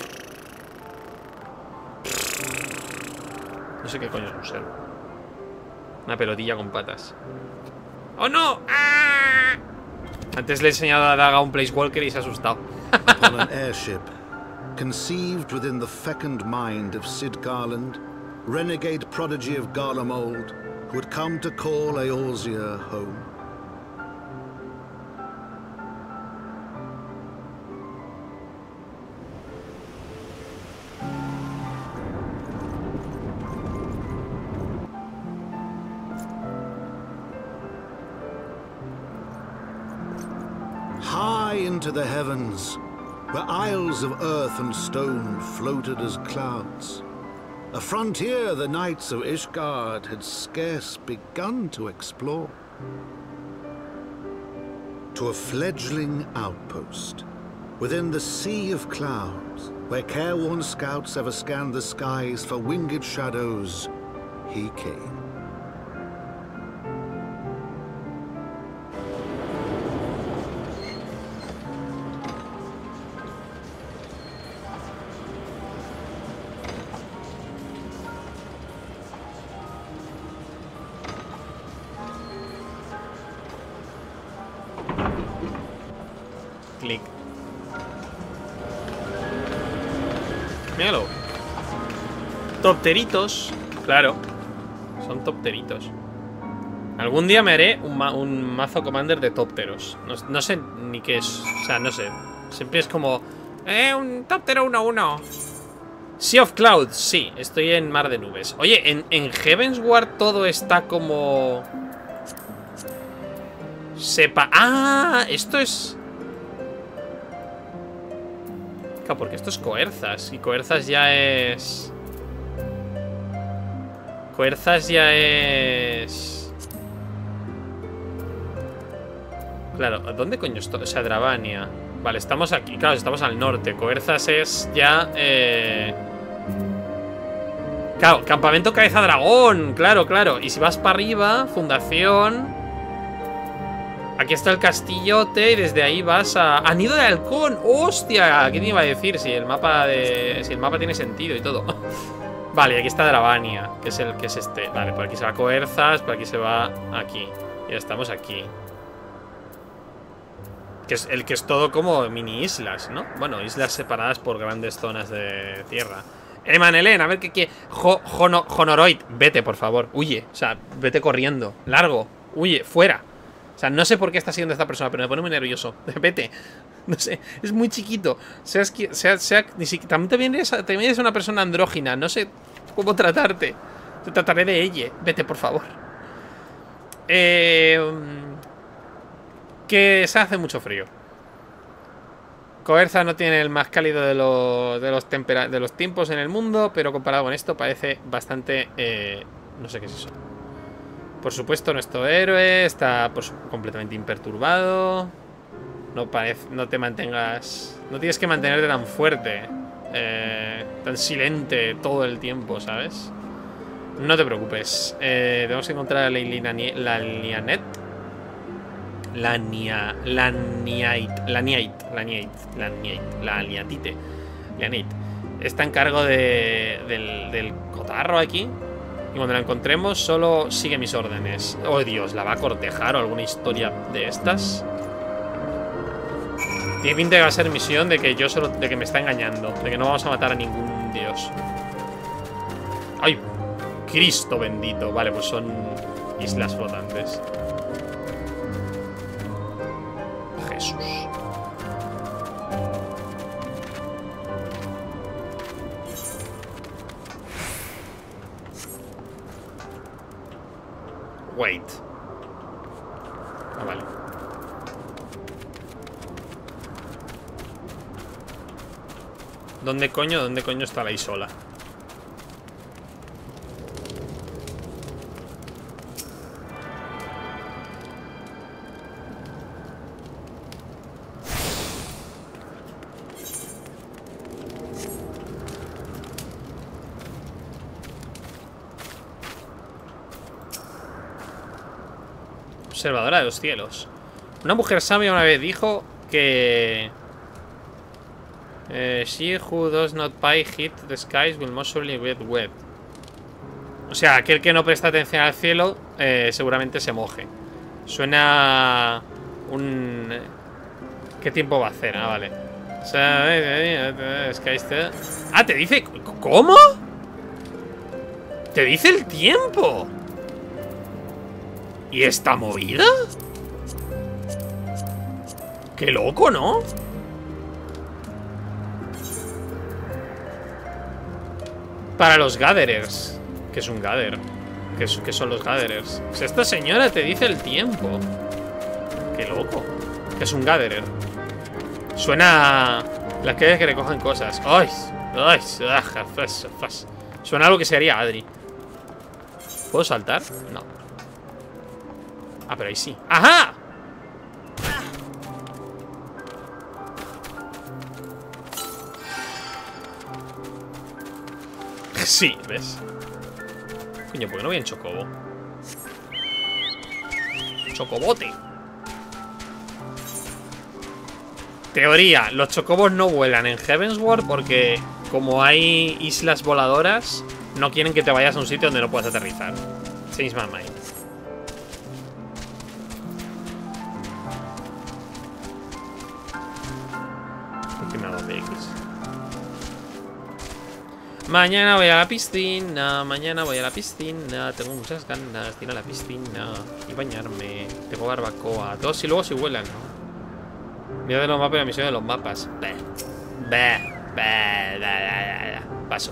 No sé qué coño es un servo. Una pelotilla con patas. ¡Oh, no! ¡Ah! Antes le he enseñado a Daga un Placewalker y se ha asustado. Upon an airship, conceived within the fecund mind of Sid Garland, renegade prodigy of Garlemald, who had come to call Eorzea home. High into the heavens, where isles of earth and stone floated as clouds, a frontier the knights of Ishgard had scarce begun to explore. To a fledgling outpost, within the sea of clouds, where careworn scouts ever scanned the skies for winged shadows, he came. Clic. Míralo. Topteritos. Claro. Son topteritos. Algún día me haré un mazo commander de topteros. No sé ni qué es. O sea, no sé. Siempre es como... un toptero 1-1. Sea of Clouds. Sí, estoy en Mar de Nubes. Oye, en Heavensward todo está como... Sepa... ¡Ah! Esto es... Claro, porque esto es Coerzas. Y Coerzas ya es... Coerzas ya es... Claro, ¿dónde coño estoy? O sea, Dravania. Vale, estamos aquí. Claro, estamos al norte. Coerzas es ya... Claro, Campamento Cabeza Dragón. Claro, claro. Y si vas para arriba, Fundación... Aquí está el castillote y desde ahí vas a Nido de Halcón. ¡Hostia! ¿Qué te iba a decir? Si el mapa tiene sentido y todo. Vale, aquí está Dravania, que es este. Vale, por aquí se va Coerzas, por aquí se va aquí. Ya estamos aquí. Que es todo como mini islas, ¿no? Bueno, islas separadas por grandes zonas de tierra. Emanelen, a ver qué... Honoroid, vete, por favor. Huye, o sea, vete corriendo. Largo, huye, fuera. O sea, no sé por qué está siguiendo esta persona, pero me pone muy nervioso. Vete. No sé, es muy chiquito. Ni siquiera, también eres una persona andrógina. No sé cómo tratarte. Te trataré de ella. Vete, por favor. Que se hace mucho frío. Coerza no tiene el más cálido de los tiempos en el mundo, pero comparado con esto parece bastante... no sé qué es eso. Por supuesto, nuestro héroe está completamente imperturbado. No te mantengas... No tienes que mantenerte tan fuerte, tan silente todo el tiempo, ¿sabes? No te preocupes. Tenemos que encontrar a la Nianet. La Niatite. Está en cargo del cotarro aquí. Y cuando la encontremos, solo sigue mis órdenes. Oh, Dios, ¿la va a cortejar o alguna historia de estas? Tiene pinta que va a ser misión de que me está engañando. De que no vamos a matar a ningún dios. ¡Ay! Cristo bendito. Vale, pues son islas flotantes. Jesús. Wait. Ah, vale. ¿Dónde coño está la Isola? Observadora de los cielos. Una mujer sabia una vez dijo que she who does not pay heed to the skies will most surely get wet. O sea, aquel que no presta atención al cielo seguramente se moje. Suena un... ¿Qué tiempo va a hacer? Ah, vale. Ah, te dice... ¿Cómo? Te dice el tiempo. ¿Y esta movida? Qué loco, ¿no? Para los gatherers. ¿Qué es un gather? ¿Qué son los gatherers? O sea, esta señora te dice el tiempo. Qué loco. ¿Qué es un gatherer? Suena... Las que recogen cosas. ¡Ay! ¡Ay! Suena a algo que se haría Adri. ¿Puedo saltar? No. Ah, pero ahí sí. ¡Ajá! Sí, ¿ves? Coño, ¿por qué no voy en chocobo? Chocobote. Teoría, los chocobos no vuelan en Heavensward porque como hay islas voladoras, no quieren que te vayas a un sitio donde no puedas aterrizar. Change my mind. ¿Por qué me ha dado de X? Mañana voy a la piscina, tengo muchas ganas de ir a la piscina y bañarme. Tengo barbacoa, todos y luego si vuelan, ¿no? Mira de los mapas y la misión de los mapas. Paso.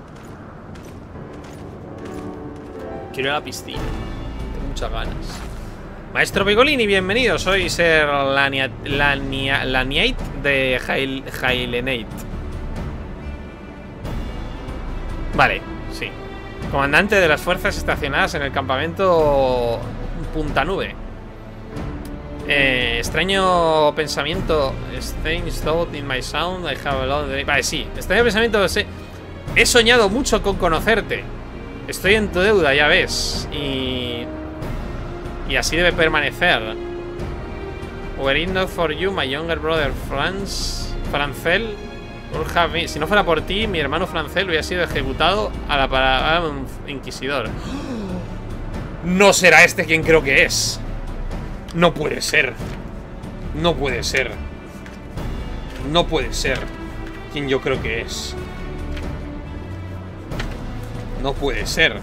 Quiero ir a la piscina. Tengo muchas ganas. Maestro Piccolini, bienvenido. Soy Ser Laniate de Hylenate. Vale, sí. Comandante de las fuerzas estacionadas en el campamento Punta Nube. Extraño pensamiento. Strange thought in my sound. I have a lot of... Vale, sí. Extraño pensamiento. He soñado mucho con conocerte. Estoy en tu deuda, ya ves. Y así debe permanecer. Were it not for you, my younger brother Francel would have been... Si no fuera por ti, mi hermano Francel hubiera sido ejecutado a la parada de un inquisidor. No será este quien creo que es. No puede ser. No puede ser. No puede ser quien yo creo que es. No puede ser.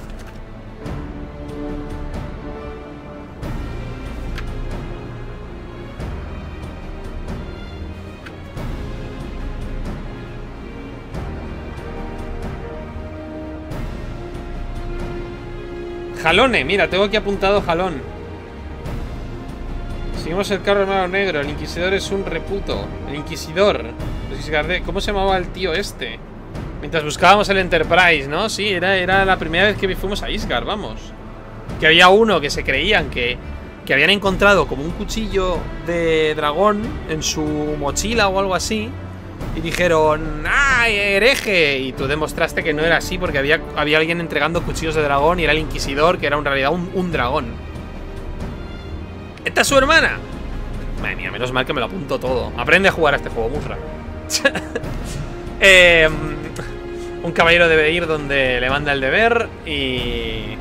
Jalone, mira, tengo aquí apuntado Jalón. Seguimos el carro hermano negro. El inquisidor es un reputo. El inquisidor. ¿Cómo se llamaba el tío este? Mientras buscábamos el Enterprise, ¿no? Sí, era la primera vez que fuimos a Isgard, vamos. Que había uno que se creían que habían encontrado como un cuchillo de dragón en su mochila o algo así. Y dijeron, ¡ay, hereje! Y tú demostraste que no era así porque había alguien entregando cuchillos de dragón y era el inquisidor, que era en realidad un dragón. ¿Esta es su hermana? Madre mía, menos mal que me lo apunto todo. Aprende a jugar a este juego, Mufra. Un caballero debe ir donde le manda el deber. Y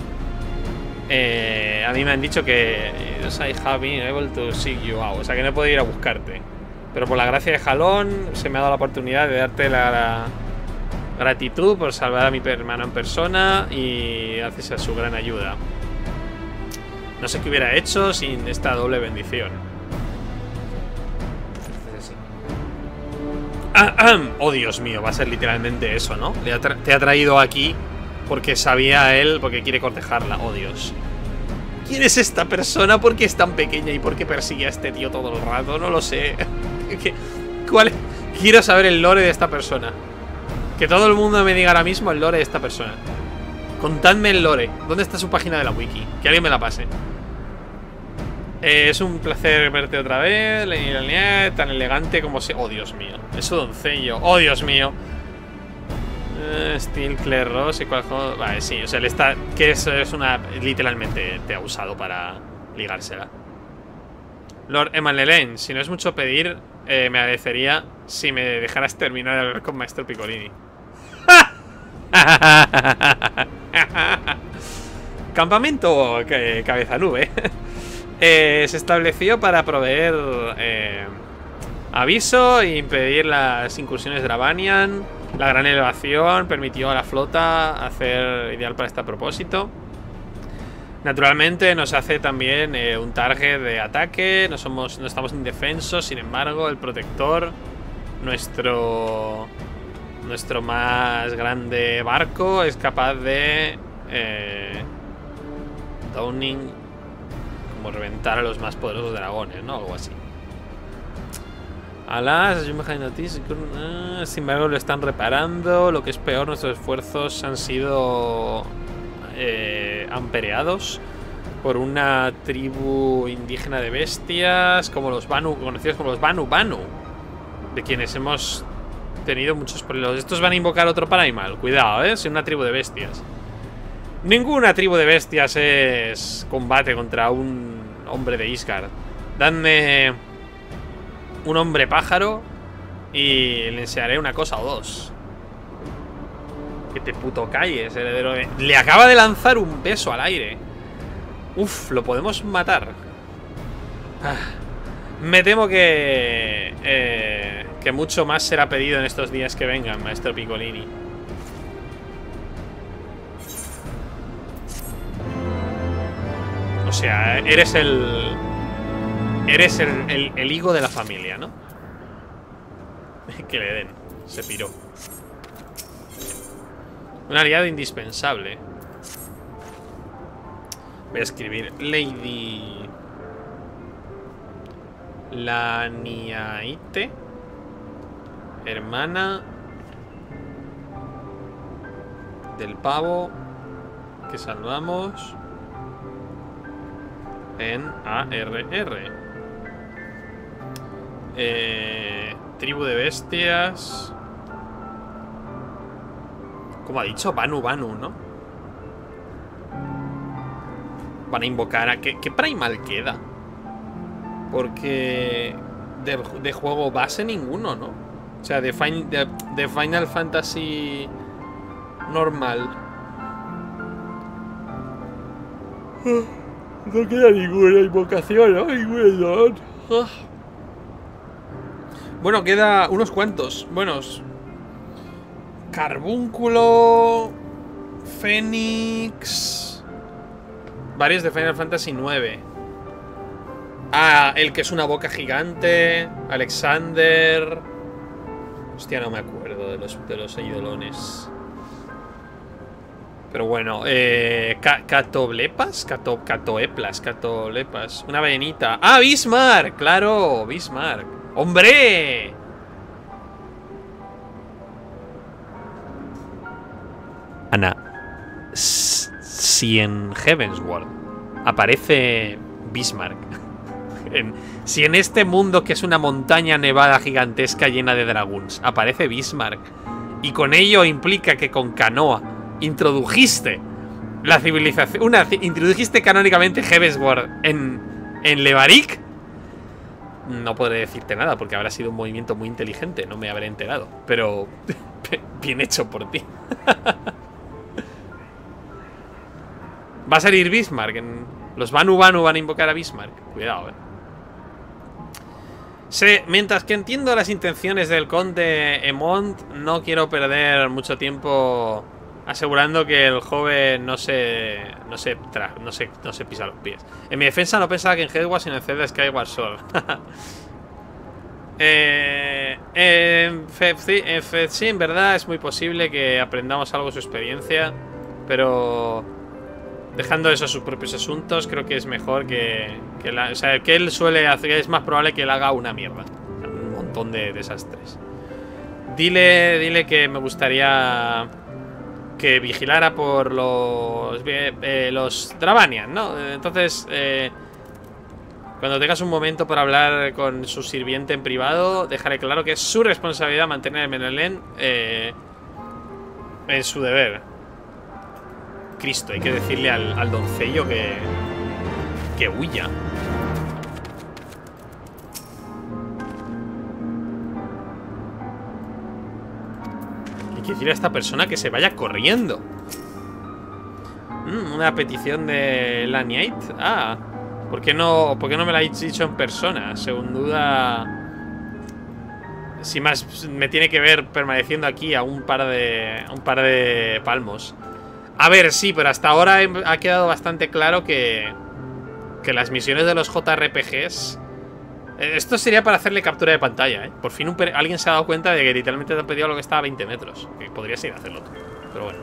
a mí me han dicho que I have been able to seek you out. O sea que no he podido ir a buscarte. Pero por la gracia de Jalón se me ha dado la oportunidad de darte la gratitud por salvar a mi hermano en persona. Y gracias a su gran ayuda. No sé qué hubiera hecho sin esta doble bendición. Oh, Dios mío, va a ser literalmente eso, ¿no? Te ha traído aquí porque sabía él, porque quiere cortejarla. Oh, Dios. ¿Quién es esta persona? ¿Por qué es tan pequeña? ¿Y por qué persigue a este tío todo el rato? No lo sé. Quiero saber el lore de esta persona. Que todo el mundo me diga ahora mismo el lore de esta persona. Contadme el lore. ¿Dónde está su página de la wiki? Que alguien me la pase. Es un placer verte otra vez. Tan elegante como se... Oh, Dios mío. Es su doncello. Oh, Dios mío. Steel Claire Ross y cual... Vale, sí. O sea, le está... Que eso es una... Literalmente te ha usado para ligársela. Lord Emalelen, si no es mucho pedir, me agradecería si me dejaras terminar de hablar con Maestro Piccolini. Campamento cabeza nube. Se estableció para proveer aviso e impedir las incursiones de Dravanian. La gran elevación permitió a la flota hacer ideal para este propósito. Naturalmente nos hace también un target de ataque. No estamos indefensos. Sin embargo, el protector, nuestro más grande barco, es capaz de Downing, como reventar a los más poderosos dragones, ¿no? Algo así. Alas, sin embargo lo están reparando. Lo que es peor, nuestros esfuerzos han sido ampereados por una tribu indígena de bestias, como los Banu, conocidos como los Banu, de quienes hemos tenido muchos problemas. Estos van a invocar otro Primal. Cuidado, son una tribu de bestias. Ninguna tribu de bestias es combate contra un hombre de Ishgard. Dadme un hombre pájaro y le enseñaré una cosa o dos. Que te puto calles, heredero de... Le acaba de lanzar un beso al aire. Uf, lo podemos matar. Me temo que mucho más será pedido en estos días que vengan, maestro Piccolini. O sea, eres el higo de la familia, ¿no? Que le den. Se piró. Un aliado indispensable. Voy a escribir Lady Laniaite, hermana del pavo que salvamos en ARR. Tribu de bestias. Como ha dicho, Banu Banu, ¿no? Van a invocar a... ¿Qué primal queda? Porque de juego base ninguno, ¿no? O sea, de Final Fantasy normal no queda ninguna invocación, ¿no? Bueno, queda unos cuantos. Buenos. Carbúnculo, Fénix, varios de Final Fantasy 9. Ah, el que es una boca gigante, Alexander. Hostia, no me acuerdo de los idolones. Pero bueno, Catoblepas, Catolepas, una ballenita. ¡Ah, Bismarck! ¡Claro! Bismarck. ¡Hombre! Ana, si en Heavensward aparece Bismarck, si en este mundo que es una montaña nevada gigantesca llena de dragones aparece Bismarck, y con ello implica que con Canoa introdujiste la civilización, introdujiste canónicamente Heavensward en Levarik, no podré decirte nada porque habrá sido un movimiento muy inteligente, no me habré enterado, pero bien hecho por ti. Va a salir Bismarck. Los Banu Banu van a invocar a Bismarck. Cuidado, mientras que entiendo las intenciones del conde Emont, no quiero perder mucho tiempo asegurando que el joven no se pisa los pies. En mi defensa no pensaba que en Headward sino en Zelda Skyward Sword. Sí, en verdad es muy posible que aprendamos algo de su experiencia, pero dejando eso a sus propios asuntos, creo que es mejor que él suele hacer, es más probable que él haga una mierda, un montón de desastres. Dile que me gustaría que vigilara por los Dravanian, ¿no? Entonces, cuando tengas un momento para hablar con su sirviente en privado, dejaré claro que es su responsabilidad mantener a Menelén en su deber. Cristo, hay que decirle al doncello que huya. Hay que decirle a esta persona que se vaya corriendo. Una petición de Laniaite. Ah, ¿por qué no me la habéis dicho en persona? Según duda, si más me tiene que ver permaneciendo aquí a un par de palmos. A ver, sí, pero hasta ahora ha quedado bastante claro que las misiones de los JRPGs... Esto sería para hacerle captura de pantalla, ¿eh? Por fin alguien se ha dado cuenta de que literalmente te han pedido lo que estaba a 20 metros. Que podrías ir a hacerlo tú, pero bueno.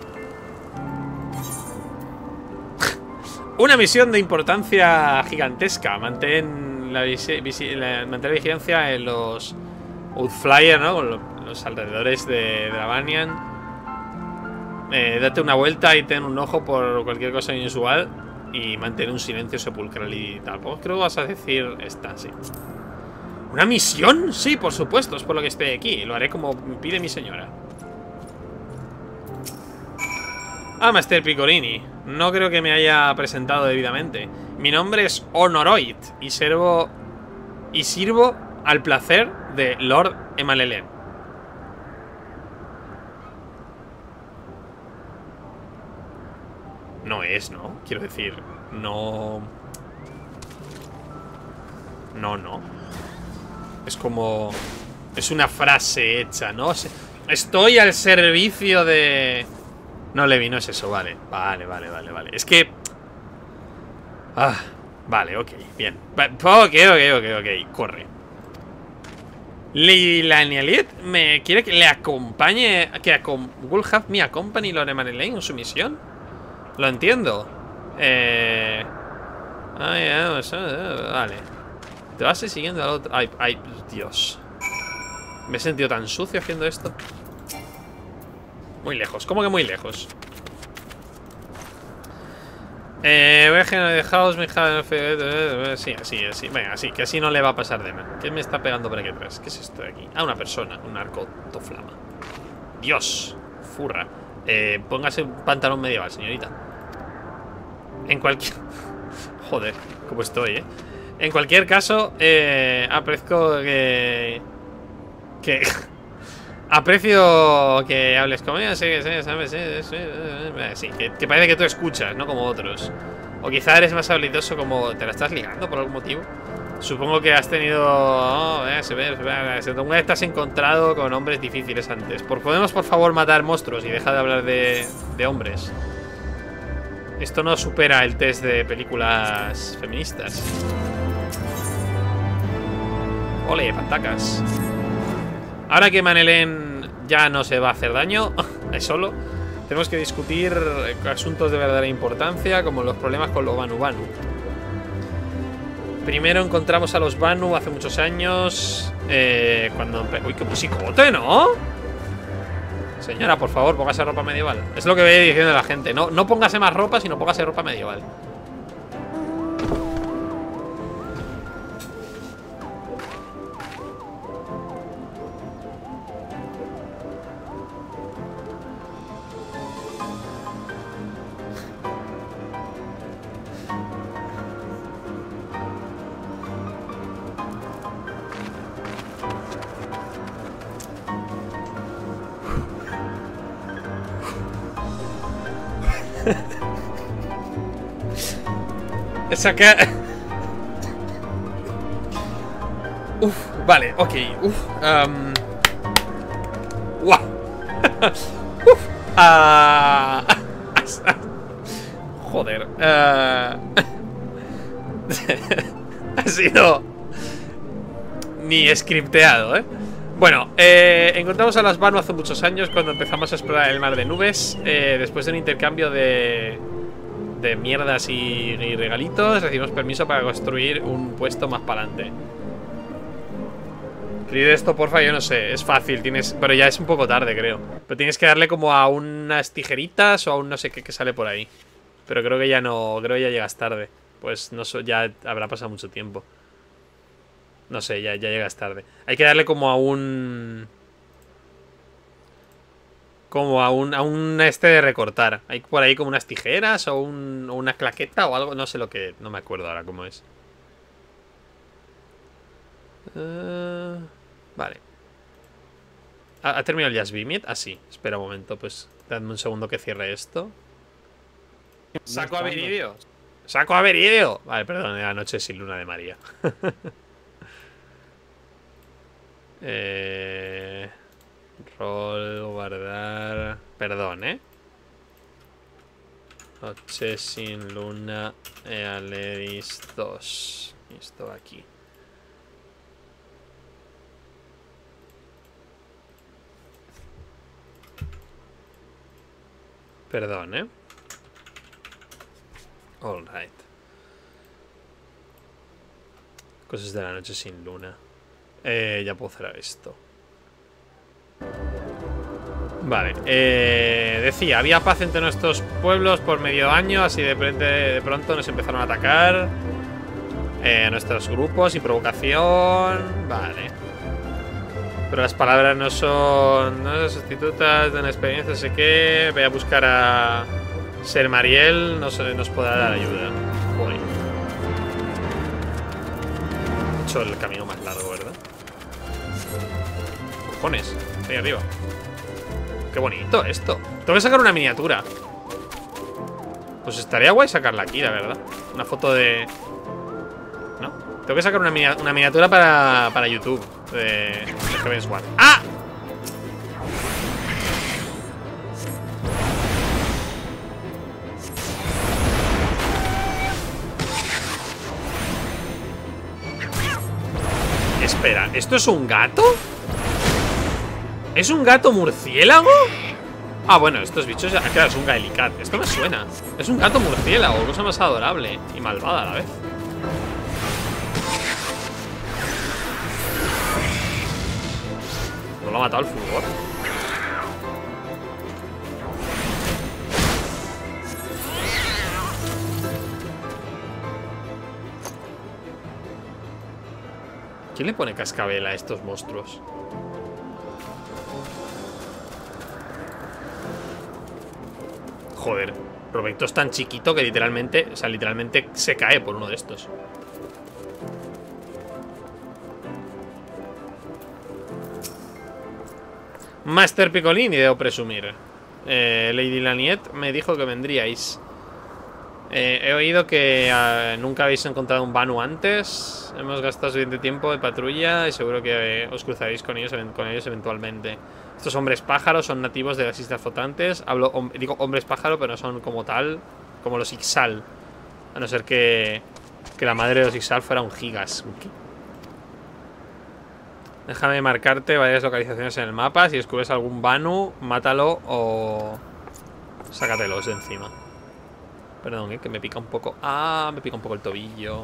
Una misión de importancia gigantesca. Mantén la vigilancia en los Outflyer, ¿no? Con los alrededores de Dravanian. Date una vuelta y ten un ojo por cualquier cosa inusual. Y mantén un silencio sepulcral y tal. Pues creo que vas a decir esta, sí. ¿Una misión? Sí, por supuesto, es por lo que estoy aquí. Lo haré como me pide mi señora. Ah, Master Piccolini. No creo que me haya presentado debidamente. Mi nombre es Honoroid y sirvo al placer de Lord Emalelen. No es, ¿no? Quiero decir, no. No. Es como... Es una frase hecha, ¿no? Estoy al servicio de... No, Levi, no es eso, vale. Vale. Es que... vale, ok, bien. Ok, corre. Lilanialit me quiere que le acompañe... Will have me accompany Lord Emalelen en su misión. Lo entiendo. Vale. Te vas siguiendo al otro... Ay, Dios. Me he sentido tan sucio haciendo esto. Muy lejos, ¿cómo que muy lejos? Voy a generar de house, sí, así. Venga, así, que así no le va a pasar de nada. ¿Qué me está pegando por aquí atrás? ¿Qué es esto de aquí? Ah, una persona, un arcotoflama. Dios, furra. Póngase un pantalón medieval, señorita. En cualquier... Joder, cómo estoy, En cualquier caso, aprecio aprecio que hables conmigo. Sí, que parece que tú escuchas, no como otros. O quizá eres más habilidoso, como te la estás ligando por algún motivo. Supongo que has tenido... Según te has encontrado con hombres difíciles antes. ¿Podemos, por favor, matar monstruos y dejar de hablar de hombres? Esto no supera el test de películas feministas. Ole, pantacas. Ahora que Emalelen ya no se va a hacer daño, es solo, tenemos que discutir asuntos de verdadera importancia, como los problemas con los Banu Banu. Primero encontramos a los Banu hace muchos años, cuando... Uy, qué musicote, ¿no? Señora, por favor, póngase ropa medieval. Es lo que voy diciendo la gente. No póngase más ropa, sino póngase ropa medieval. Saca... vale, ok. Wow. Joder. Ha sido... Ni scripteado, Bueno, encontramos a las Banu hace muchos años, cuando empezamos a explorar el mar de nubes. Después de un intercambio de mierdas y regalitos, recibimos permiso para construir un puesto más para adelante. Escribe esto, porfa, yo no sé, es fácil, pero ya es un poco tarde, creo. Pero tienes que darle como a unas tijeritas o a un no sé qué que sale por ahí. Pero creo que ya no, creo que ya llegas tarde. Pues no sé, ya habrá pasado mucho tiempo. No sé, ya llegas tarde. Hay que darle como a un... a un de recortar. Hay por ahí como unas tijeras o una claqueta o algo. No sé lo que... No me acuerdo ahora cómo es. Vale. ¿Ha terminado el Just Be Meet? Ah, sí. Espera un momento, pues dadme un segundo que cierre esto. ¡Saco a Viridio! ¡Saco a Viridio! Vale, perdón, la noche sin luna de María. Rol, guardar... Perdón, Noche sin luna, Ealedis 2. Y esto aquí. Perdón, Alright. Cosas de la noche sin luna. Ya puedo cerrar esto. Vale, decía, había paz entre nuestros pueblos por medio año, así de pronto nos empezaron a atacar nuestros grupos y provocación. Vale. Pero las palabras no son sustitutas de una experiencia, no sé qué. Voy a buscar a Ser Mariel nos podrá dar ayuda. Joder. He hecho el camino más largo, ¿verdad? Cojones, ahí arriba. Qué bonito esto. Tengo que sacar una miniatura. Pues estaría guay sacarla aquí, la verdad. Una foto de... ¿No? Tengo que sacar una miniatura para YouTube de Heavensward. ¡Ah! Espera, ¿esto es un gato? ¿Es un gato murciélago? Ah, bueno, estos bichos ya... Claro, es un gaelicat. Esto me suena. Es un gato murciélago, cosa más adorable y malvada a la vez. ¿No lo ha matado el fulgor? ¿Quién le pone cascabel a estos monstruos? Joder, Robecto es tan chiquito que literalmente, o sea, literalmente se cae por uno de estos. Master Piccolini, debo presumir. Lady Laniet me dijo que vendríais. He oído que nunca habéis encontrado un Vanu antes. Hemos gastado suficiente tiempo de patrulla y seguro que os cruzaréis con ellos eventualmente. Estos hombres pájaros son nativos de las islas flotantes. Digo hombres pájaro, pero no son como tal, como los Ixal. A no ser que la madre de los Ixal fuera un gigas. ¿Qué? Déjame marcarte varias localizaciones en el mapa. Si descubres algún Vanu, mátalo o sácatelos de encima. Perdón, que me pica un poco. Ah, me pica un poco el tobillo.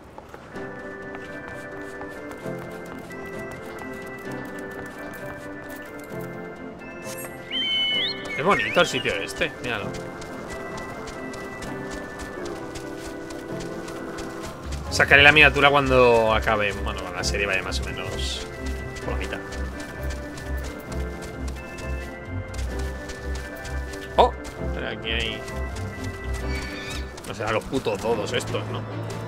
Es bonito el sitio este, míralo. Sacaré la miniatura cuando acabe. Bueno, la serie vaya más o menos por la mitad. Oh, pero aquí hay... No serán los putos dodos estos, ¿no?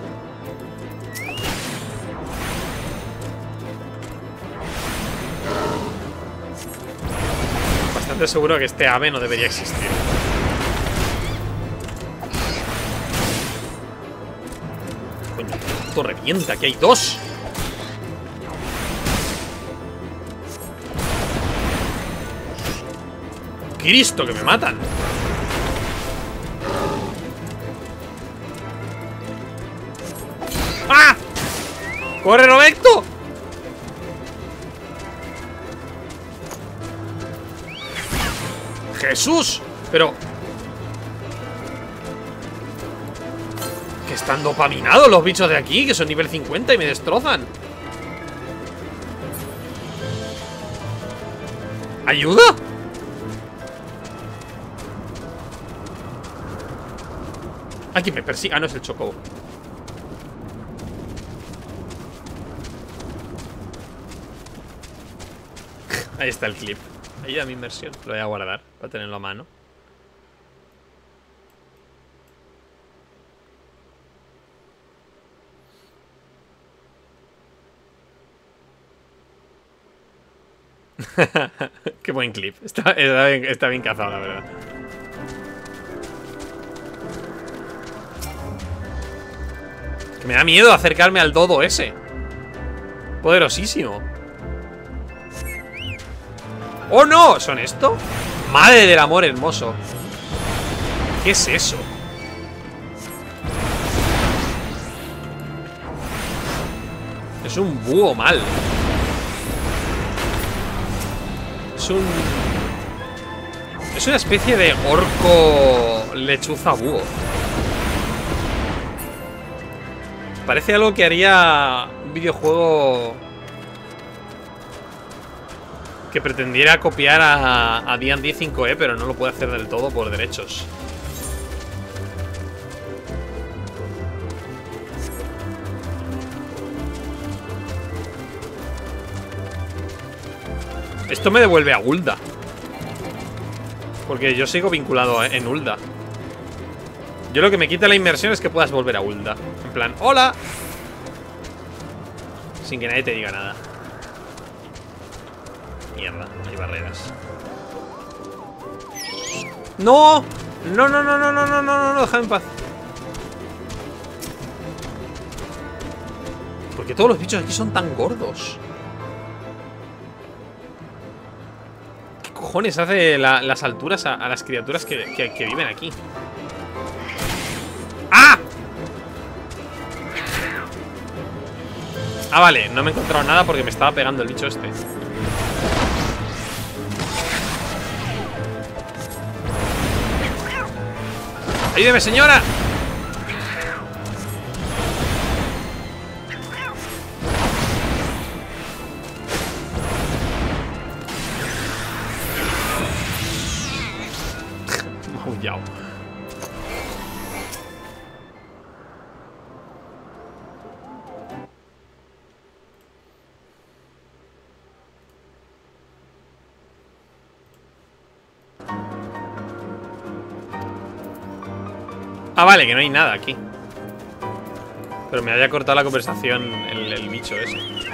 Bastante seguro que este ave no debería existir. Coño, esto revienta, que hay dos. Cristo, que me matan. ¡Ah! ¡Corre, Robecto! ¡Jesús! Pero... que están dopaminados los bichos de aquí, que son nivel 50 y me destrozan. ¿Ayuda? Aquí me persigue. Ah, no, es el chocobo. Ahí está el clip. Ahí da mi inversión. Lo voy a guardar para tenerlo a mano. Qué buen clip. Está bien cazado, la verdad. Que me da miedo acercarme al dodo ese. Poderosísimo. ¡Oh, no! ¿Son esto? ¡Madre del amor hermoso! ¿Qué es eso? Es un búho mal. Es una especie de orco lechuza búho. Parece algo que haría un videojuego que pretendiera copiar a D&D 5e, pero no lo puede hacer del todo por derechos. Esto me devuelve a Ul'dah, porque yo sigo vinculado en Ul'dah. Yo lo que me quita la inmersión es que puedas volver a Ul'dah. En plan, ¡hola! Sin que nadie te diga nada. Mierda, hay barreras. ¡No! No, no, no, no, no, no, no, no, déjame en paz. ¿Por qué todos los bichos aquí son tan gordos? ¿Qué cojones hace las alturas a las criaturas que viven aquí? ¡Ah! Ah, vale, no me he encontrado nada porque me estaba pegando el bicho este. ¡Ayúdeme, señora! Maullao. Ah, vale, que no hay nada aquí. Pero me había cortado la conversación el bicho ese.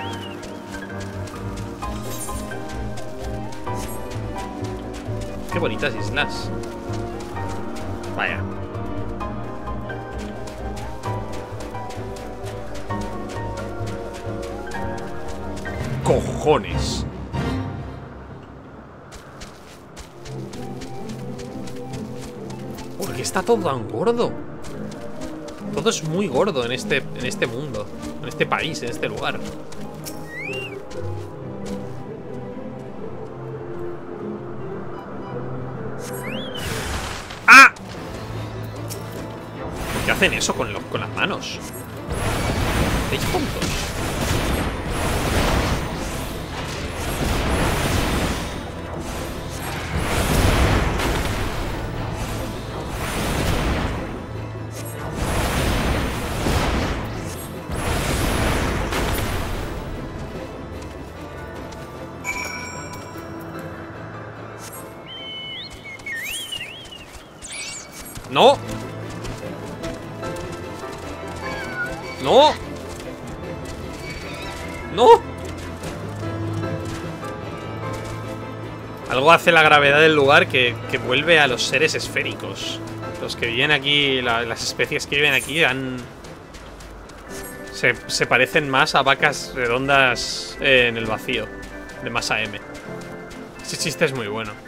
Qué bonitas islas. Vaya. Cojones. ¿Por qué está todo tan gordo? Todo es muy gordo en este mundo, en este país, en este lugar. ¡Ah! ¿Por qué hacen eso con las manos? ¿Estáis tontos? ¡No! ¡No! ¡No! Algo hace la gravedad del lugar que vuelve a los seres esféricos. Los que viven aquí, las especies que viven aquí se parecen más a vacas redondas en el vacío, de masa M. Ese chiste es muy bueno.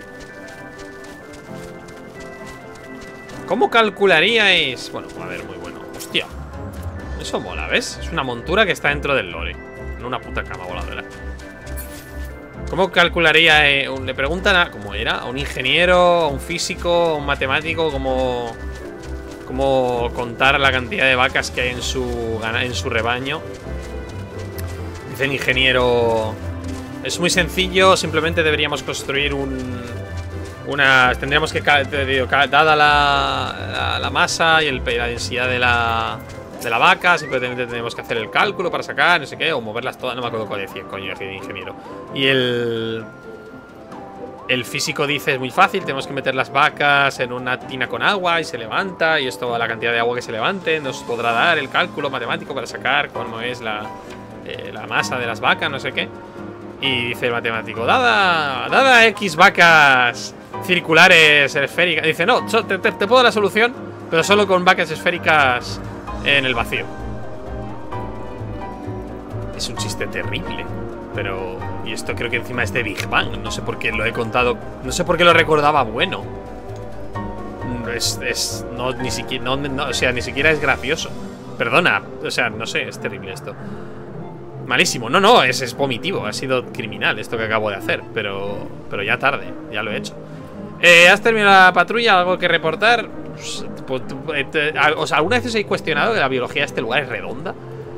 ¿Cómo calcularíais? Bueno, a ver, muy bueno. Hostia. Eso mola, ¿ves? Es una montura que está dentro del lore. No una puta cama voladora. ¿Cómo calcularía? Le preguntan a... ¿Cómo era? A un ingeniero, a un físico, a un matemático, cómo contar la cantidad de vacas que hay en su rebaño. Dice el ingeniero... Es muy sencillo, simplemente deberíamos construir tendríamos que, dada la masa y la densidad de la vaca, simplemente tenemos que hacer el cálculo para sacar, no sé qué, o moverlas todas, no me acuerdo cuál decía, coño, el ingeniero. Y el físico dice, es muy fácil, tenemos que meter las vacas en una tina con agua y se levanta, y esto, la cantidad de agua que se levante, nos podrá dar el cálculo matemático para sacar cómo es la masa de las vacas, no sé qué. Y dice el matemático, dada X vacas circulares, esféricas. Dice, no, te puedo dar la solución, pero solo con vacas esféricas en el vacío. Es un chiste terrible. Pero... Y esto creo que encima es de Big Bang. No sé por qué lo he contado. No sé por qué lo recordaba bueno. Ni siquiera es gracioso. Perdona, o sea, no sé, es terrible esto. Malísimo, no, es vomitivo. Ha sido criminal esto que acabo de hacer. Pero ya tarde, ya lo he hecho. ¿Has terminado la patrulla? ¿Algo que reportar? O sea, ¿alguna vez os habéis cuestionado que la biología de este lugar es redonda?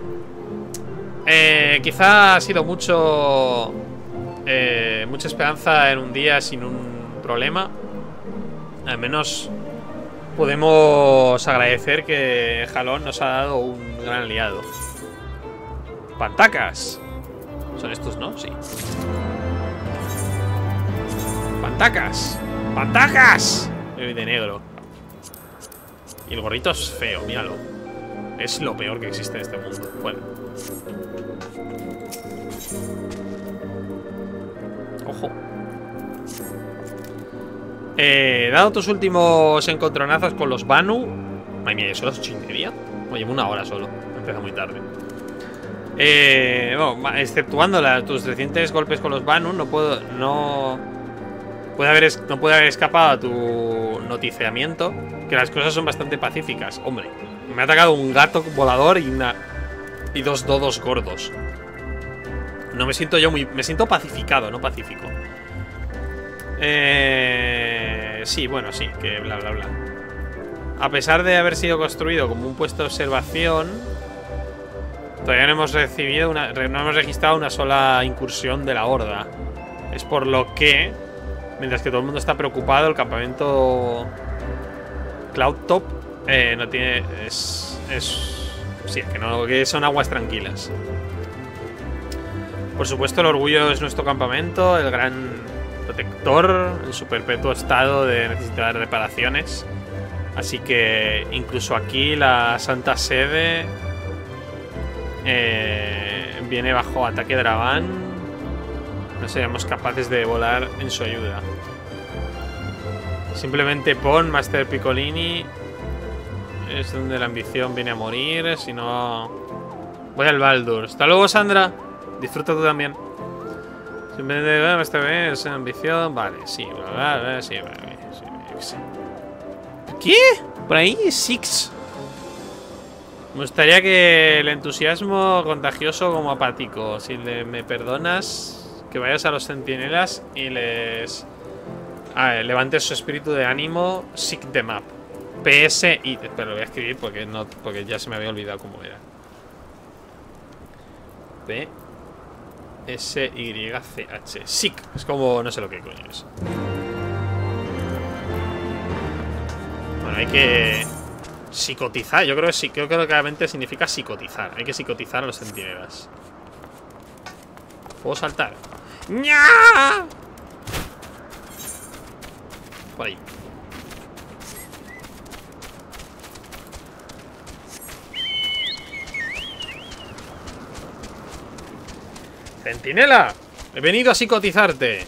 Quizá ha sido mucha esperanza en un día sin un problema. Al menos podemos agradecer que Jalón nos ha dado un gran aliado. Pantacas. Son estos, ¿no? Sí. Pantacas. ¡Pantacas! De negro. Y el gorrito es feo, míralo. Es lo peor que existe en este mundo. Bueno. Ojo. Dado tus últimos encontronazos con los Banu. Ay, mía, ¿son las 8:30? Oye, una hora solo. Empieza muy tarde. Bueno, exceptuando tus recientes golpes con los Banu, no puede haber escapado a tu noticiamiento que las cosas son bastante pacíficas. Hombre, me ha atacado un gato volador y dos dodos gordos. No me siento yo me siento pacificado, no pacífico. Sí, bueno, sí, que bla bla bla. A pesar de haber sido construido como un puesto de observación, todavía no hemos registrado una sola incursión de la Horda. Es por lo que, mientras que todo el mundo está preocupado, el campamento Cloudtop no tiene... sí, que son aguas tranquilas. Por supuesto, el orgullo es nuestro campamento, el gran protector, en su perpetuo estado de necesitar reparaciones. Así que incluso aquí la Santa Sede viene bajo ataque Draván. No seríamos capaces de volar en su ayuda. Simplemente pon Master Piccolini. Es donde la ambición viene a morir. Si no, voy al Baldur. Hasta luego, Sandra. Disfruta tú también. Simplemente Master es ambición. Vale, sí, vale, sí, vale, sí. ¿Qué? Por ahí, Six. Me gustaría que el entusiasmo contagioso como apático. Si me perdonas, que vayas a los centinelas y les levantes su espíritu de ánimo. Sick them up. PSI. Pero lo voy a escribir porque ya se me había olvidado cómo era. PSYCH. Sick. Es como no sé lo que coño es. Bueno, hay que psicotizar. Yo creo que sí. Creo que realmente significa psicotizar. Hay que psicotizar a los centinelas. ¿Puedo saltar? ¡Nya! Por ahí. Centinela, he venido a psicotizarte.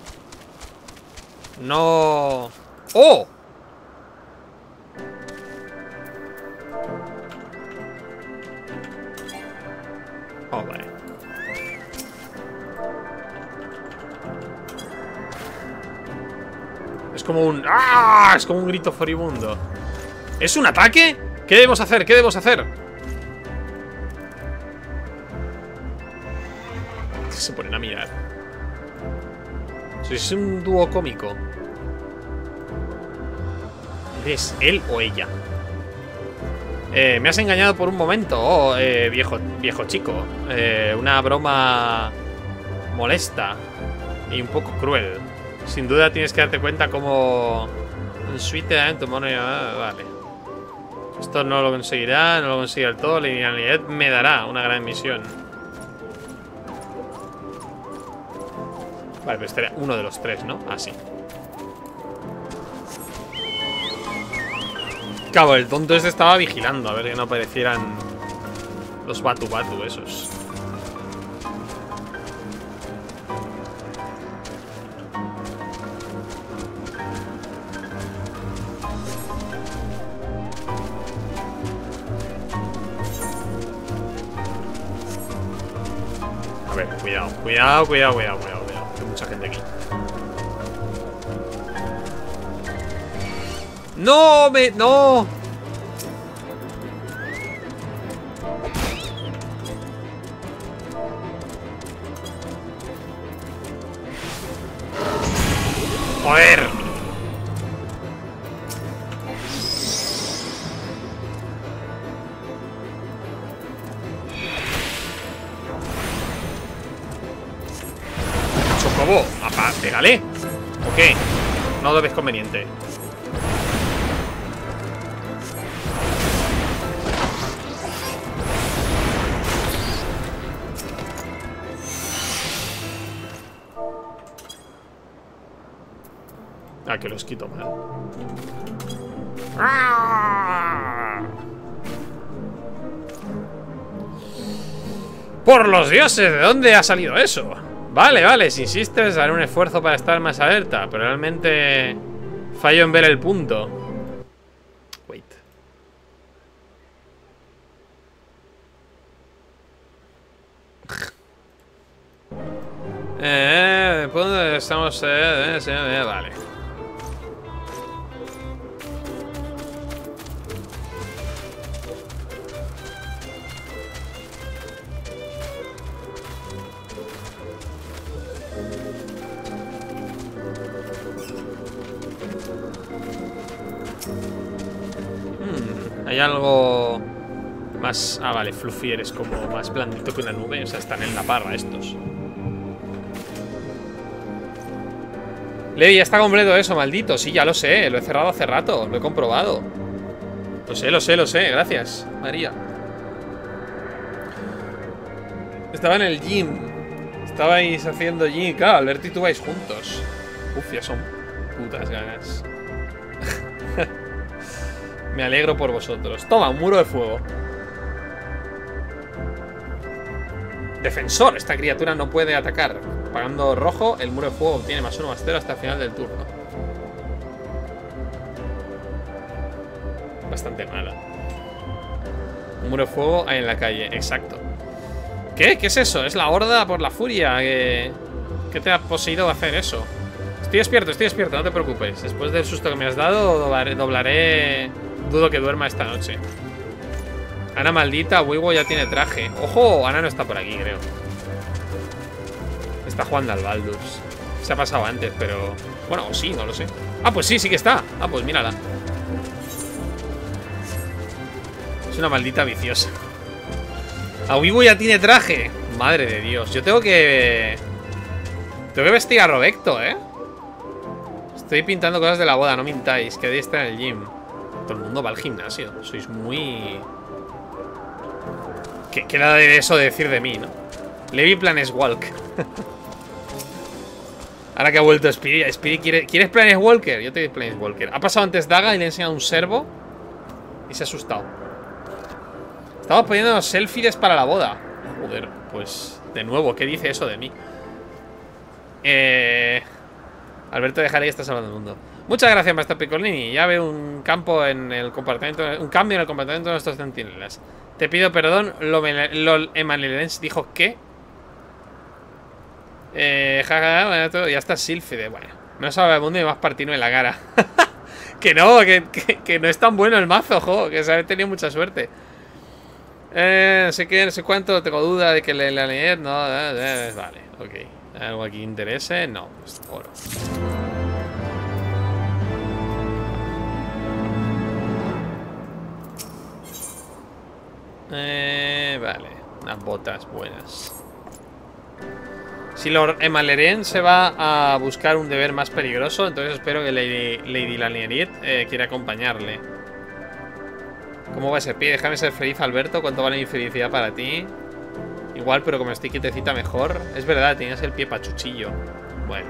No. ¡Oh! Oh, vale. Es como un... ¡Ah! Es como un grito furibundo. ¿Es un ataque? ¿Qué debemos hacer? ¿Qué debemos hacer? Se ponen a mirar. ¿Sois un dúo cómico? ¿Es él o ella? Me has engañado por un momento. Oh, viejo chico. Una broma molesta y un poco cruel. Sin duda tienes que darte cuenta como un suite en tu mono. Vale. Esto no lo conseguirá, no lo conseguirá del todo. La linealidad me dará una gran misión. Vale, pero este era uno de los tres, ¿no? Ah, sí. Cabo, el tonto este estaba vigilando a ver que no aparecieran los Batu Batu esos. A ver, cuidado. Hay mucha gente aquí. ¡No! ¡No! ¡Joder! Chocobo, pégale. Ok, no lo ves conveniente. Ah, que los quito mal. ¡Por los dioses! ¿De dónde ha salido eso? Vale, vale, si insistes haré un esfuerzo para estar más alerta, pero realmente fallo en ver el punto. Wait. ¿Dónde estamos? Vale. Hay algo más... Ah, vale, Fluffier es como más blandito que una nube. O sea, están en la parra estos. Levi, ya está completo eso, maldito. Sí, ya lo sé, lo he cerrado hace rato. Lo he comprobado. Lo sé, lo sé, lo sé, gracias, María. Estaba en el gym. Estabais haciendo gym. Claro, Alberto y tú vais juntos. Uf, ya son putas ganas. Me alegro por vosotros. Toma, un muro de fuego. Defensor. Esta criatura no puede atacar. Pagando rojo, el muro de fuego obtiene +1, +0 hasta el final del turno. Bastante mala. Un muro de fuego hay en la calle. Exacto. ¿Qué? ¿Qué es eso? Es la horda por la furia. ¿Qué te ha poseído hacer eso? Estoy despierto, no te preocupes. Después del susto que me has dado, doblaré. Dudo que duerma esta noche. Ana maldita, Wiwo ya tiene traje. ¡Ojo! Ana no está por aquí, creo. Está jugando al Baldur's. Se ha pasado antes, pero... Bueno, o sí, no lo sé. Ah, pues sí, sí que está. Ah, pues mírala. Es una maldita viciosa. A Wiwo ya tiene traje. Madre de Dios. Yo tengo que... Tengo que vestir a Robecto, ¿eh? Estoy pintando cosas de la boda, no mintáis. Que ahí está en el gym. Todo el mundo va al gimnasio. Sois muy... ¿Qué queda de eso de decir de mí, no? Levi Planeswalk. Ahora que ha vuelto Speedy. Speedy, ¿quieres Planeswalker? Yo te doy Planeswalker. Ha pasado antes Daga y le he enseñado un servo. Y se ha asustado. Estamos poniendo selfies para la boda. Joder, pues... De nuevo, ¿qué dice eso de mí? Alberto, dejaré que estás hablando del mundo. Muchas gracias, Maestro Piccolini. Ya veo un campo en el comportamiento. Un cambio en el comportamiento de nuestros centinelas. Te pido perdón. LOL Emanelens dijo que. Ya está Sílfide. Bueno, no sabe el mundo y más partino en la cara. Que no, que no es tan bueno el mazo, jo. Que se ha tenido mucha suerte. No sé cuánto. Tengo duda de que la leer. No, vale, ok. ¿Algo aquí interese? No, pues oro. Vale, unas botas buenas. Si Lord Emaleren se va a buscar un deber más peligroso, entonces espero que Lady Lanieriet quiera acompañarle. ¿Cómo va ese pie? Déjame ser feliz, Alberto. ¿Cuánto vale mi felicidad para ti? Igual, pero como estoy quietecita mejor. Es verdad, tenías el pie pachuchillo. Bueno.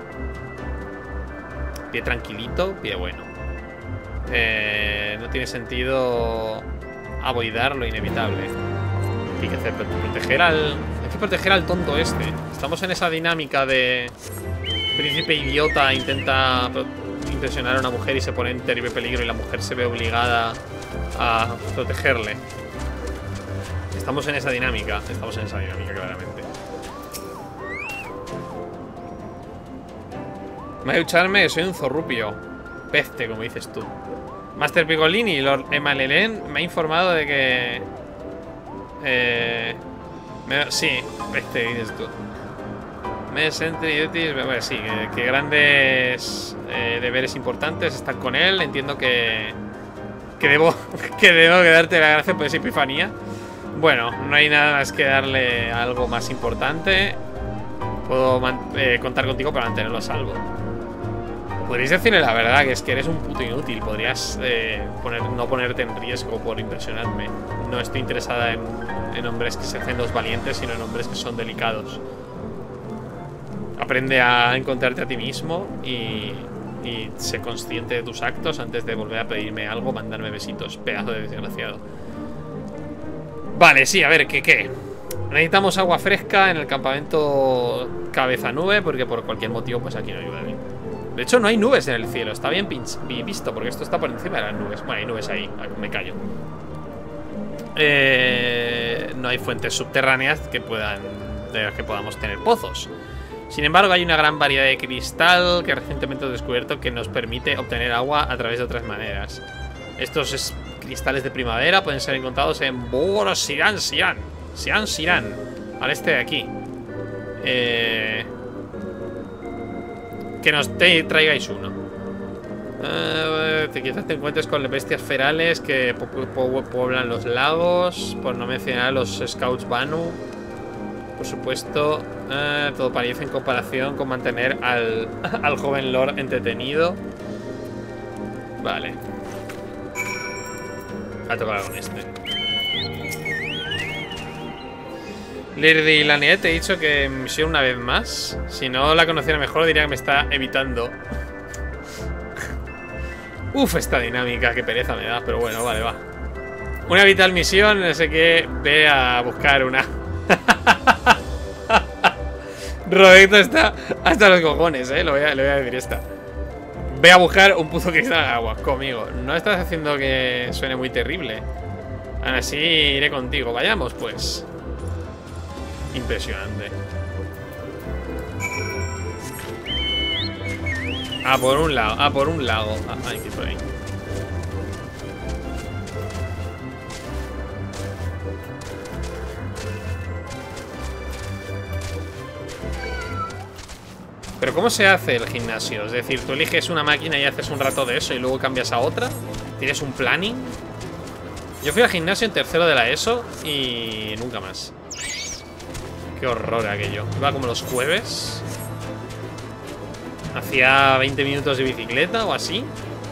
Pie tranquilito, pie bueno. No tiene sentido avoidar lo inevitable. Hay que hacer proteger al... Hay que proteger al tonto este. Estamos en esa dinámica de... Príncipe idiota intenta impresionar a una mujer y se pone en terrible peligro y la mujer se ve obligada a protegerle. Estamos en esa dinámica. Estamos en esa dinámica, claramente. Me voy a ducharme, soy un zorrupio. Peste, como dices tú. Master Piccolini, Lord Emalelen me ha informado de que... sí, peste, dices tú. Bueno, sí, que grandes deberes importantes están con él. Entiendo que debo darte la gracia por esa epifanía. Bueno, no hay nada más que darle algo más importante. Puedo contar contigo para mantenerlo a salvo. Podríais decirle la verdad, que es que eres un puto inútil. Podrías no ponerte en riesgo por impresionarme. No estoy interesada en hombres que se hacen los valientes, sino en hombres que son delicados. Aprende a encontrarte a ti mismo y Y sé consciente de tus actos antes de volver a pedirme algo, mandarme besitos. Pedazo de desgraciado. Vale, sí, a ver, ¿qué? Necesitamos agua fresca en el campamento Cabeza Nube, porque por cualquier motivo, pues aquí no llueve. De hecho, no hay nubes en el cielo. Está bien visto, porque esto está por encima de las nubes. Bueno, hay nubes ahí, me callo. No hay fuentes subterráneas de las que podamos tener pozos. Sin embargo, hay una gran variedad de cristal que recientemente he descubierto que nos permite obtener agua a través de otras maneras. Estos cristales de primavera pueden ser encontrados en Siran, al este de aquí. Que nos traigáis uno. Quizás te encuentres con bestias ferales que pueblan los lagos. Por no mencionar a los Scouts Banu. Por supuesto, todo parece en comparación con mantener al joven Lord entretenido. Vale. Va a tocar con este. Lady Lanier, te he dicho que misión una vez más. Si no la conociera mejor, diría que me está evitando. Uf, esta dinámica, qué pereza me da. Pero bueno, vale, va. Una vital misión, no sé qué. Ve a buscar una. Roberto está hasta los cojones, le voy a decir esta. Ve a buscar un puzo cristal de agua conmigo. No estás haciendo que suene muy terrible. Aún así iré contigo. Vayamos, pues. Impresionante. Por un lado. Por un lago. Aquí por ahí. Pero ¿cómo se hace el gimnasio? Es decir, tú eliges una máquina y haces un rato de eso y luego cambias a otra. ¿Tienes un planning? Yo fui al gimnasio en tercero de la ESO y nunca más. Qué horror aquello. Iba como los jueves. Hacía 20 minutos de bicicleta o así.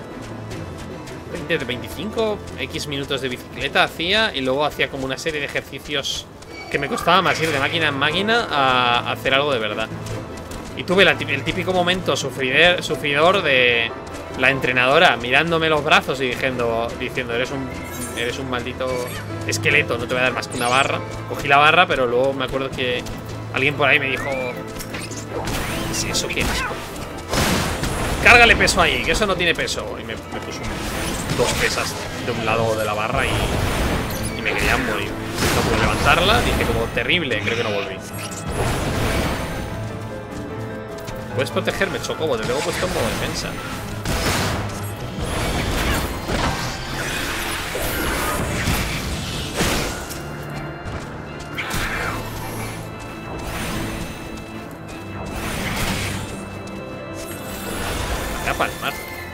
20, 25 X minutos de bicicleta hacía. Y luego hacía como una serie de ejercicios que me costaba más ir de máquina en máquina a hacer algo de verdad. Y tuve el típico momento sufridor de la entrenadora mirándome los brazos y diciendo eres un maldito esqueleto, no te voy a dar más que una barra. Cogí la barra, pero luego me acuerdo que alguien por ahí me dijo: ¿sí, eso qué es? Cárgale peso ahí, que eso no tiene peso. Y me puso dos pesas de un lado de la barra y me querían morir. No pude levantarla, dije como terrible, creo que no volví. Puedes protegerme, Chocobo, te tengo puesto en modo defensa. Voy a palmar.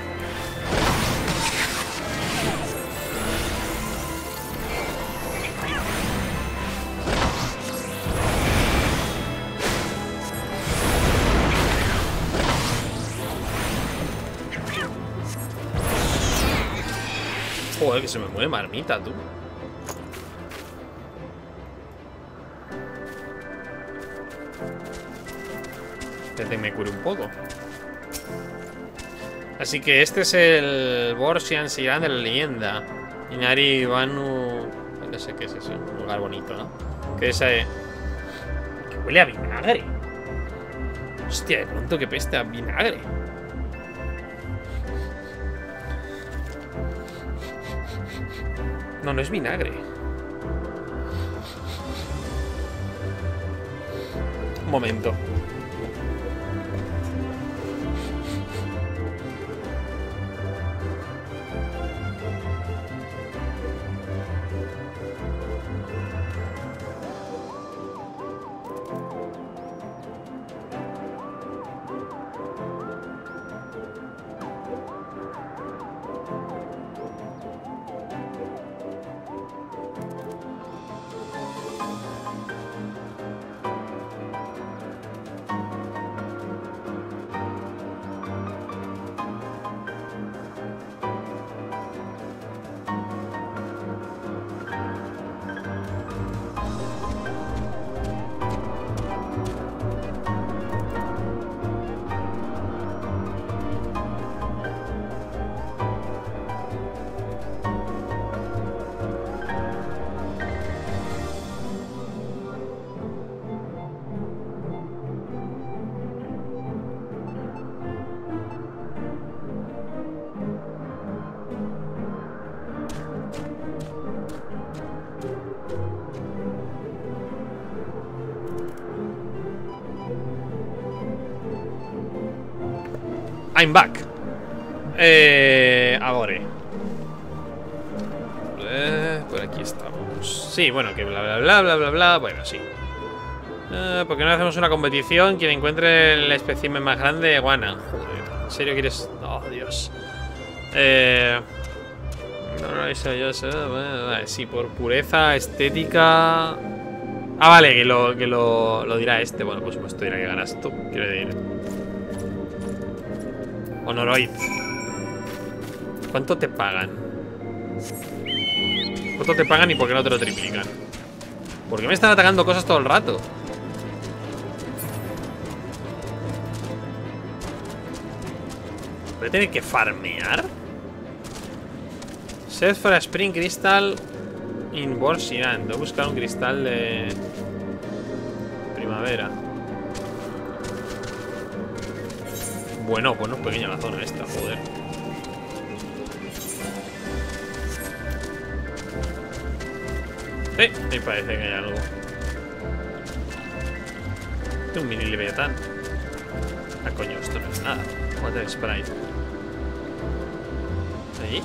Joder, que se me mueve marmita, tú. Que me cure un poco. Así que este es el Borsian Siran de la leyenda. Inari Banu. No sé qué es eso. Un lugar bonito, ¿no? Que esa es. Que huele a vinagre. Hostia, de pronto que peste a vinagre. No, no es vinagre. Un momento. I'm back. Ahora. Por aquí estamos. Sí, bueno, que bla bla bla bla bla bla. Bueno, sí. ¿Por qué no hacemos una competición? Quien encuentre el espécimen más grande gana. Joder, ¿en serio quieres...? Oh, Dios. No, eso yo sé. Vale, sí, por pureza, estética... Ah, vale, que lo dirá este. Bueno, por supuesto dirá que ganas tú. Quiero decir... Honoroid. ¿Cuánto te pagan? ¿Cuánto te pagan y por qué no te lo triplican? ¿Por qué me están atacando cosas todo el rato? ¿Voy a tener que farmear? Search for a Spring Crystal in Borsian. Tengo que buscar un cristal de primavera. Bueno, pues no es pequeña la zona esta, joder. Ahí parece que hay algo. Un mini leviatán. Ah, coño, esto no es nada. Water Sprite. Ahí.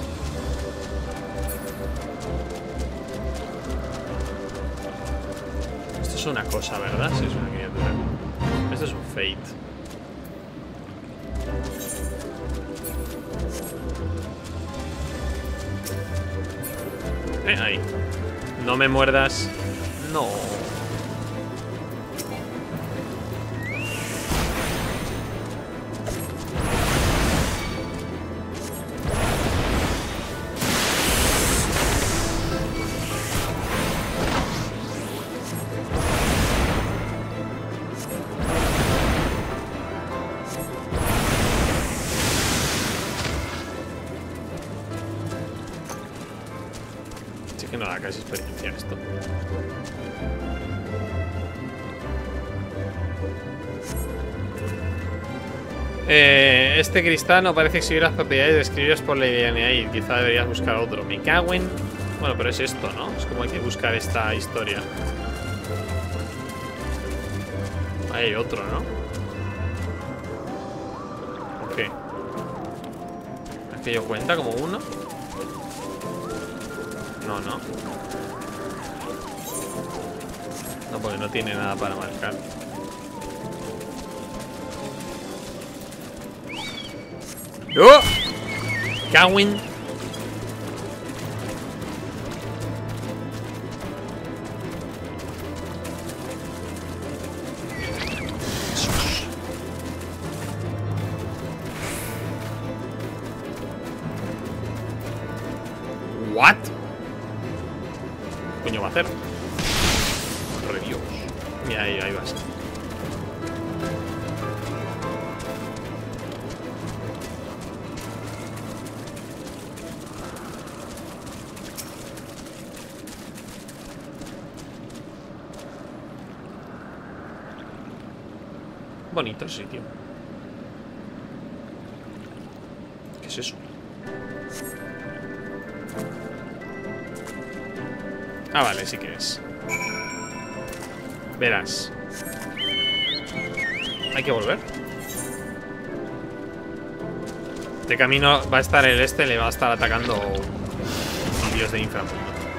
Esto es una cosa, ¿verdad? Sí, es una criatura. Esto es un Fate. Ahí. No me muerdas. No. Que no da casi experiencia esto. Este cristal no parece exhibir las propiedades descritas por Lady Anne. Quizá deberías buscar otro. Me cago en... Bueno, pero es esto, ¿no? Es como hay que buscar esta historia. Hay otro, ¿no? Ok. ¿Aquello cuenta como uno? No, no. No, porque no tiene nada para marcar. ¡Oh! Cawin. What? ¿Qué coño va a hacer? Madre Dios. Mira, ahí vas. Bonito el sitio. ¿Qué es eso? Ah, vale, sí que es. Verás. Hay que volver. Este camino va a estar el este, le va a estar atacando un dios de inframundo.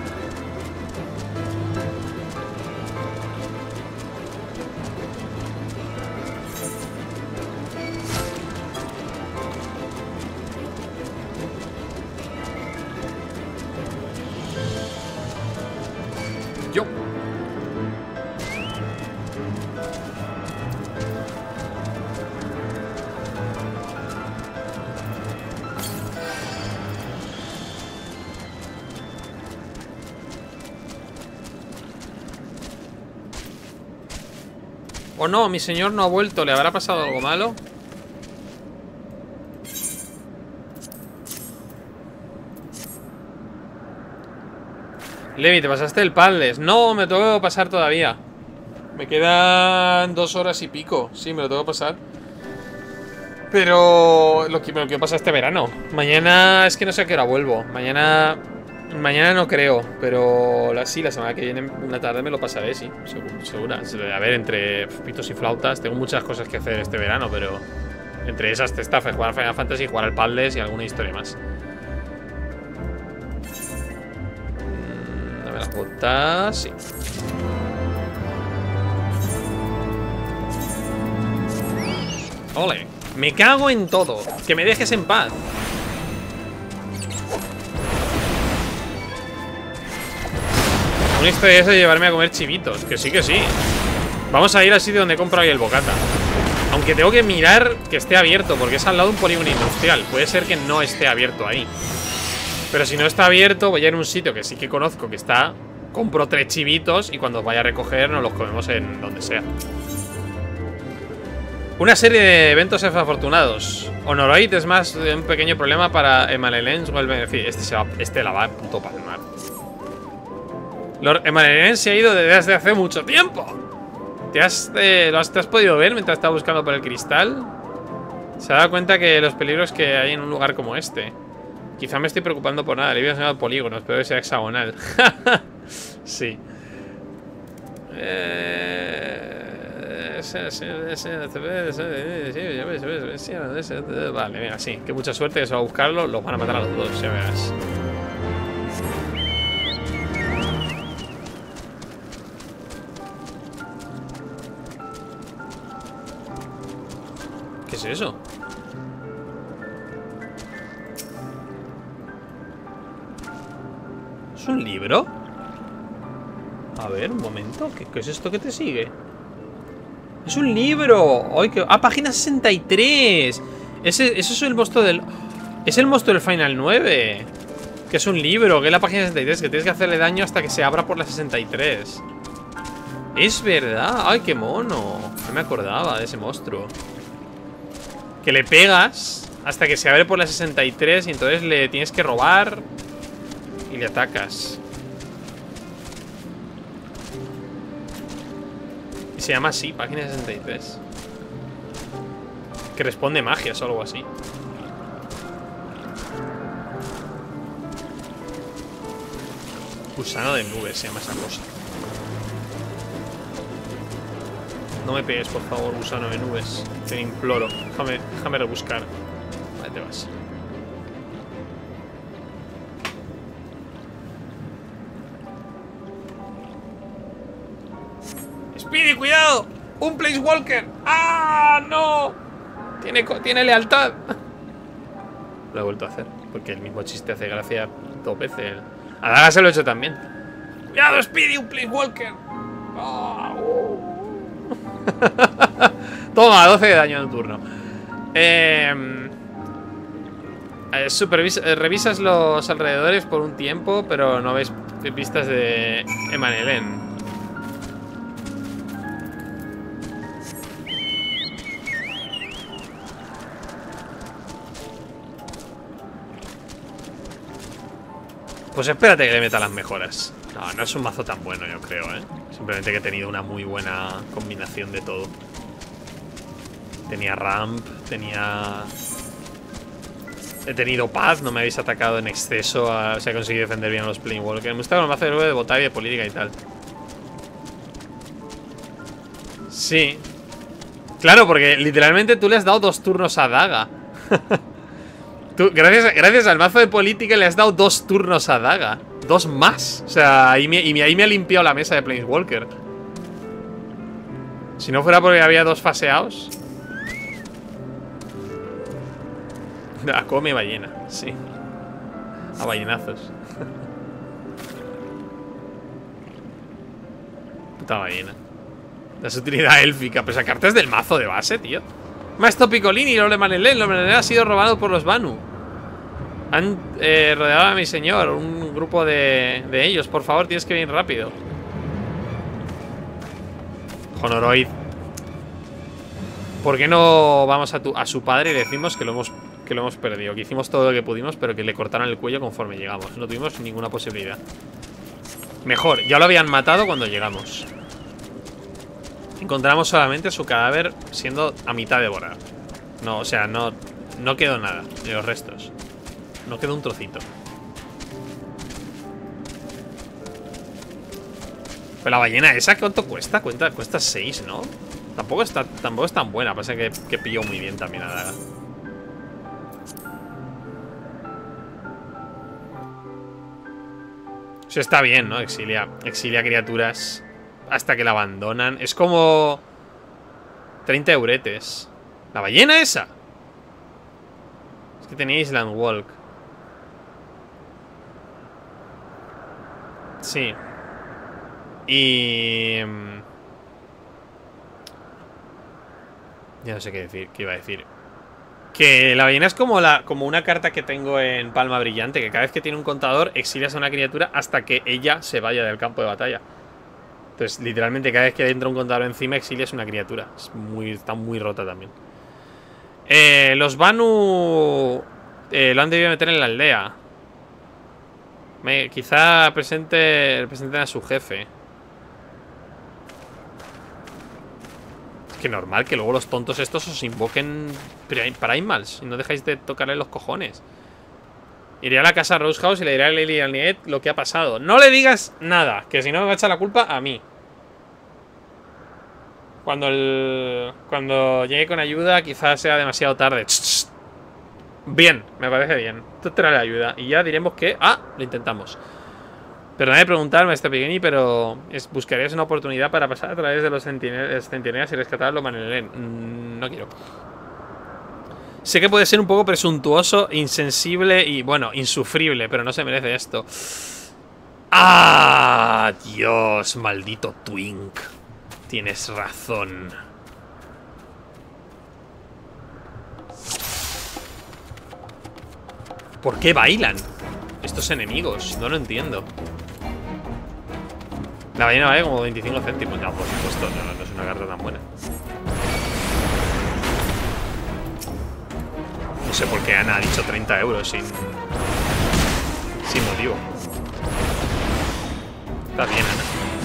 Yo. Oh no, mi señor no ha vuelto. ¿Le habrá pasado algo malo? Levi, ¿te pasaste el Padles? No, me lo tengo que pasar todavía. Me quedan 2 horas y pico. Sí, me lo tengo que pasar. Pero me lo quiero pasar este verano. Mañana es que no sé a qué hora vuelvo. Mañana no creo. Pero sí, la semana que viene, una tarde me lo pasaré, sí. Segura. A ver, entre pitos y flautas. Tengo muchas cosas que hacer este verano, pero Entre esas te está jugar a Final Fantasy, jugar al Padles y alguna historia más. Dame las botas. Sí. Ole. Me cago en todo. Que me dejes en paz. Una historia es de llevarme a comer chivitos. Que sí, que sí. Vamos a ir al sitio donde compro ahí el bocata. Aunque tengo que mirar que esté abierto, porque es al lado de un polígono industrial. Puede ser que no esté abierto ahí. Pero si no está abierto, voy a ir a un sitio que sí que conozco que está. Compro 3 chivitos y cuando vaya a recoger nos los comemos en donde sea. Una serie de eventos desafortunados. Honoroid es más de un pequeño problema para Emalelens. Este la va a puto palmar. Lord Emalelens se ha ido desde hace mucho tiempo. ¿Te has podido ver mientras estaba buscando por el cristal? Se ha dado cuenta que los peligros que hay en un lugar como este. Quizá me estoy preocupando por nada. Le había enseñado polígonos, pero debe ser hexagonal. Sí. Vale, venga, sí. Que mucha suerte, que se va a buscarlo. Los van a matar a los dos, ya verás. ¿Qué es eso? ¿Es un libro? A ver, un momento. ¿Qué es esto que te sigue? ¡Es un libro! ¡Ay, qué... ¡Ah, página 63! Eso es el monstruo del... Es el monstruo del Final 9. Que es un libro, que es la página 63. Que tienes que hacerle daño hasta que se abra por la 63. Es verdad. ¡Ay, qué mono! No me acordaba de ese monstruo. Que le pegas hasta que se abre por la 63 y entonces le tienes que robar y le atacas. Y se llama así, página 63. Que responde magias o algo así. Gusano de nubes se llama esa cosa. No me pegues, por favor, gusano de nubes. Te imploro. Déjame rebuscar. Ahí te vas. ¡Speedy, cuidado! ¡Un Place Walker! ¡Ah, no! Tiene lealtad. Lo he vuelto a hacer. Porque el mismo chiste hace gracia 2 veces. A Daga se lo he hecho también. ¡Cuidado, Speedy! ¡Un Place Walker! ¡Oh! Toma, 12 de daño en un turno. Revisas los alrededores por un tiempo, pero no ves pistas de Emalelen. Pues espérate que le meta las mejoras. No es un mazo tan bueno, yo creo, ¿eh? Simplemente que he tenido una muy buena combinación de todo. Tenía ramp, he tenido paz, no me habéis atacado en exceso. Se ha conseguido defender bien a los Planewalkers. Me gusta con el mazo de botar y de política y tal. Sí. Claro, porque literalmente tú le has dado 2 turnos a Daga. Tú, gracias al mazo de política le has dado 2 turnos a Daga. 2 más. O sea, ahí me ha limpiado la mesa de Planeswalker. Si no fuera porque había 2 faseados. A come ballena, sí. A ballenazos. Puta ballena. Das utilidad élfica. Pero esa carta es del mazo de base, tío. Maestro Piccolini, Lord Emalelen ha sido robado por los Vanu. Han rodeado a mi señor. Un grupo de ellos. Por favor, tienes que venir rápido. Honoroid. ¿Por qué no vamos a su padre y le decimos que lo hemos perdido? Que hicimos todo lo que pudimos, pero que le cortaron el cuello conforme llegamos. No tuvimos ninguna posibilidad. Mejor, ya lo habían matado cuando llegamos. Encontramos solamente su cadáver siendo a mitad devorado. No, o sea, no quedó nada de los restos. No quedó un trocito. Pero la ballena esa, ¿cuánto cuesta? Cuesta 6, ¿no? Tampoco es tan buena. Pasa que pilló muy bien también a Daga. Eso está bien, ¿no? Exilia criaturas hasta que la abandonan. Es como 30 euretes. ¿La ballena esa? Es que tenía Island Walk. Sí. Y... ya no sé qué decir, qué iba a decir. Que la ballena es como una carta que tengo en Palma Brillante, que cada vez que tiene un contador exilias a una criatura hasta que ella se vaya del campo de batalla. Entonces, literalmente, cada vez que entra un contador encima, exilias una criatura. Está muy rota también. Los Banu lo han debido meter en la aldea. Quizá presenten a su jefe. Que normal que luego los tontos estos os invoquen Primals y no dejáis de tocarle los cojones. Iré a la casa Rose House y le diré a Lily y a Niet lo que ha pasado. No le digas nada, que si no me va a echar la culpa a mí. Cuando llegue con ayuda quizás sea demasiado tarde. Bien, me parece bien. Tú trae la ayuda y ya diremos que... lo intentamos. Perdonad de preguntarme, Pequeñi, pero buscarías una oportunidad para pasar a través de los centinelas y rescatar a los Manelen. No quiero. Sé que puede ser un poco presuntuoso, insensible y, bueno, insufrible, pero no se merece esto. ¡Ah! Dios, maldito Twink. Tienes razón. ¿Por qué bailan estos enemigos? No lo entiendo. La ballena vale como 25 céntimos. No, por supuesto, no es una carta tan buena. No sé por qué Ana ha dicho 30 euros sin motivo. Está bien, Ana.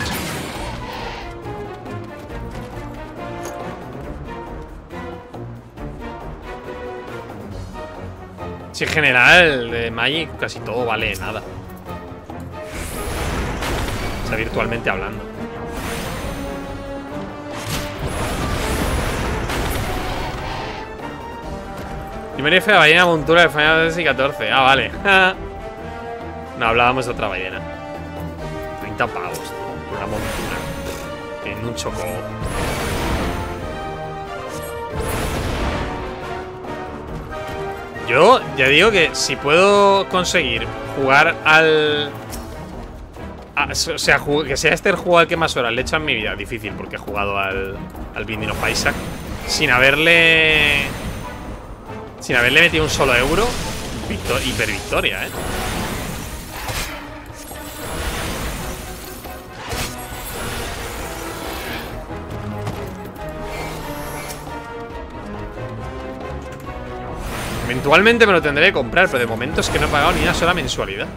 Si en general de Magic casi todo vale nada. O sea, virtualmente hablando. Primer F de ballena montura de Final Fantasy XIV. Ah, vale. No, hablábamos de otra ballena. 30 pavos por una montura en un chocobo. Yo ya digo que si puedo conseguir jugar al... o sea, que sea este el juego al que más horas le he hecho en mi vida. Difícil, porque he jugado al Binding of Isaac sin haberle metido un solo euro. Hiper victoria, Eventualmente me lo tendré que comprar, pero de momento es que no he pagado ni una sola mensualidad.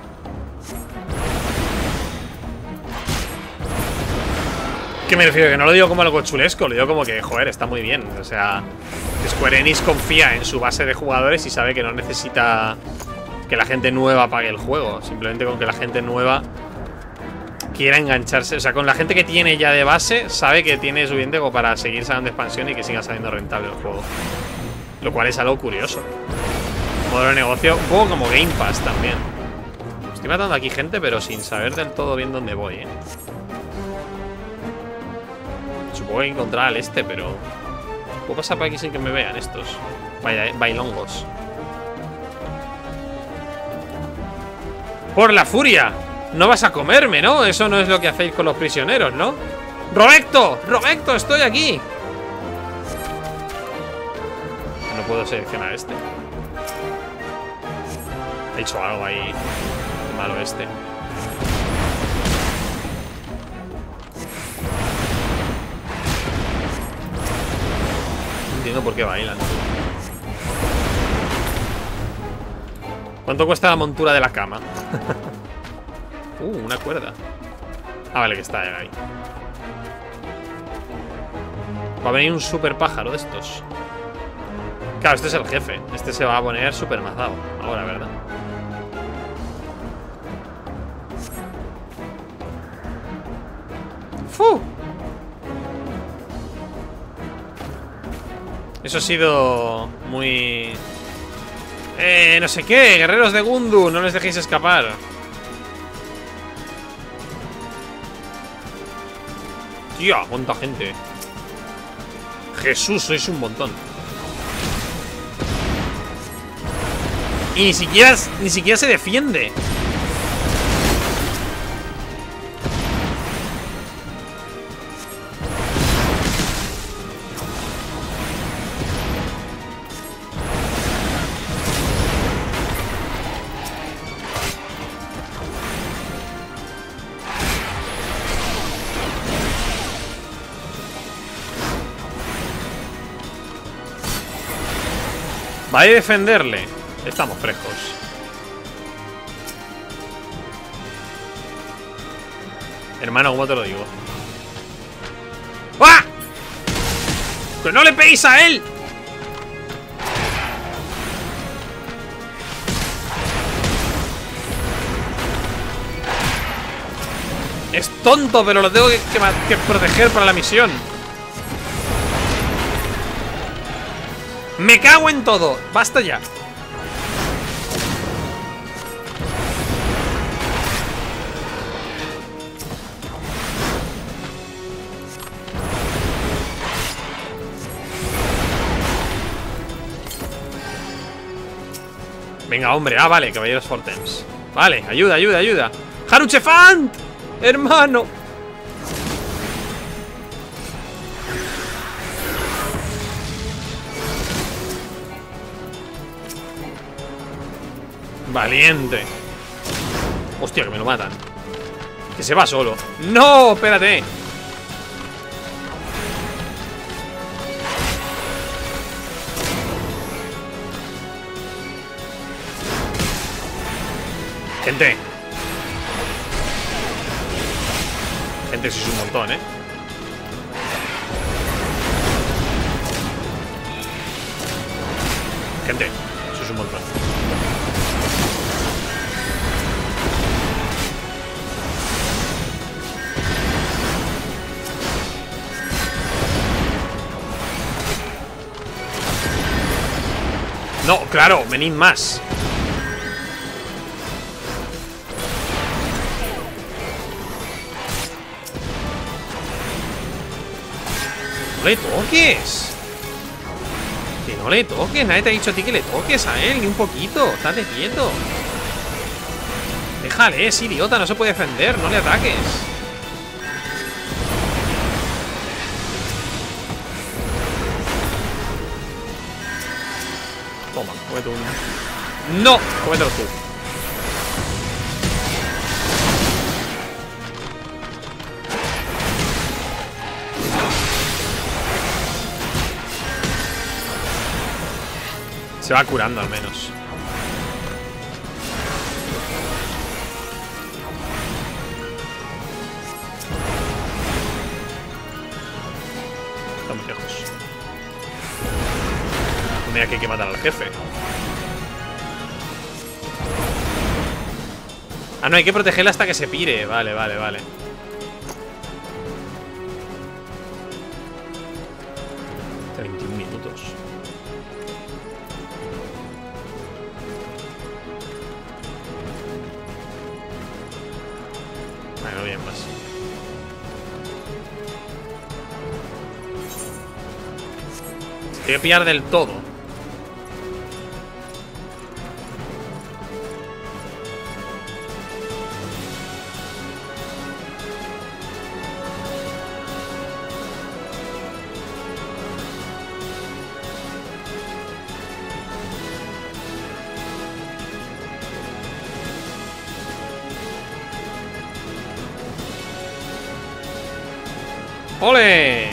¿Qué me refiero? Que no lo digo como algo chulesco, lo digo como que, joder, está muy bien. O sea, Square Enix confía en su base de jugadores y sabe que no necesita que la gente nueva pague el juego. Simplemente con que la gente nueva quiera engancharse. O sea, con la gente que tiene ya de base, sabe que tiene suficiente como para seguir sacando expansión y que siga saliendo rentable el juego. Lo cual es algo curioso. Modelo de negocio, un poco como Game Pass también. Estoy matando aquí gente, pero sin saber del todo bien dónde voy, Supongo que encontrar al pero... ¿puedo pasar por aquí sin que me vean estos bailongos? ¡Por la furia! No vas a comerme, ¿no? Eso no es lo que hacéis con los prisioneros, ¿no? ¡Robecto! ¡Robecto! ¡Estoy aquí! No puedo seleccionar este. He hecho algo ahí malo este. No entiendo por qué bailan. ¿Cuánto cuesta la montura de la cama? Una cuerda. Ah, vale, que está ahí. Va a venir un super pájaro de estos. Claro, este es el jefe. Este se va a poner súper mazado ahora, ¿verdad? ¡Fu! Eso ha sido muy... no sé qué, guerreros de Gundu, no les dejéis escapar. Tía, cuánta gente. Jesús, sois un montón. Y ni siquiera se defiende. Va a defenderle. Estamos frescos. Hermano, ¿cómo te lo digo? ¡Ah! ¡Que no le peguéis a él! Es tonto, pero lo tengo que proteger para la misión. Me cago en todo. Basta ya. Venga, hombre. Ah, vale, caballeros Fortems. Vale, ayuda, ayuda, ayuda. ¡Haruchefant! Hermano. Valiente. Hostia, que me lo matan. Que se va solo. ¡No! Espérate. Gente. Gente, sí es un montón, ¿eh? Gente, eso es un montón. No, claro, venid más. No le toques. Que no le toques. Nadie te ha dicho a ti que le toques a él, ni un poquito. Estate quieto. Déjale, es idiota, no se puede defender. No le ataques. Toma, cómete uno. ¡No! Cómetelo tú. Se va curando al menos. Está muy lejos. Mira que hay que matar al jefe. Ah, no, hay que protegerla hasta que se pire. Vale, vale, vale. Hasta 21 minutos. Bueno, bien, más. Se tiene que pillar del todo. ¡Ole!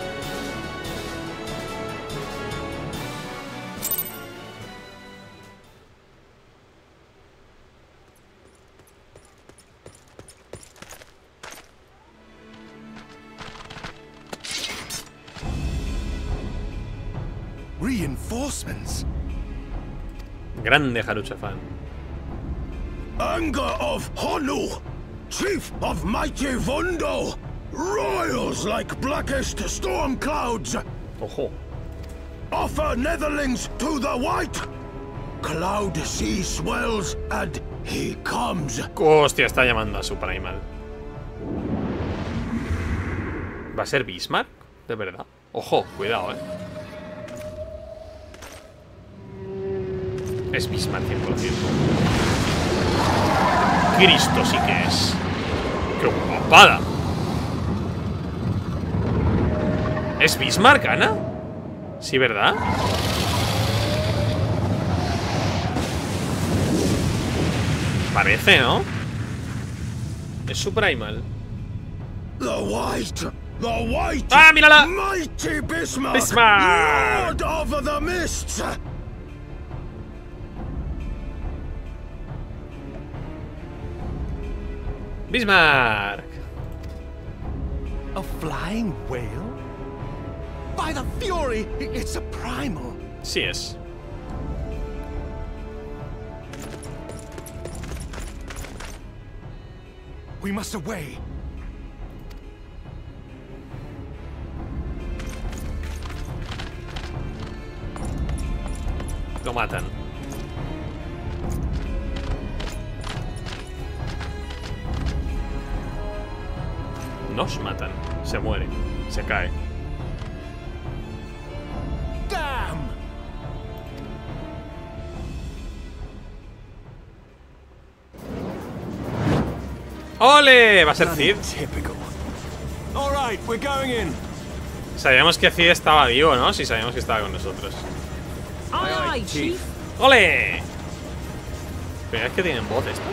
Reinforcements. Grande Haruchefant. Anger of Honu, chief of mighty Vondo, roils like blackest storm clouds. Ojo. offer netherlings to the white. Cloud sea swells and he comes. Hostia, está llamando a su primal. ¿Va a ser Bismarck? De verdad. Ojo, cuidado, Es Bismarck 100%. Cristo sí que es. ¡Qué guapada! ¿Es Bismarck, Ana? Sí, ¿verdad? Parece, ¿no? Es su primal. The white. The white. ¡Ah, mírala! Mighty Bismarck. Bismarck. Lord of the mists. Bismarck. A flying whale? By the fury, it's a primal. Sí es. We must away. Lo matan. Nos matan. Se muere. Se cae. Damn! ¡Ole! Va a ser Cid. Typical. All right, we're going in. Sabíamos que Cid estaba vivo, ¿no? Sí, sabíamos que estaba con nosotros. Aye, aye, chief. ¡Ole! ¿Pero es que tienen voz estos?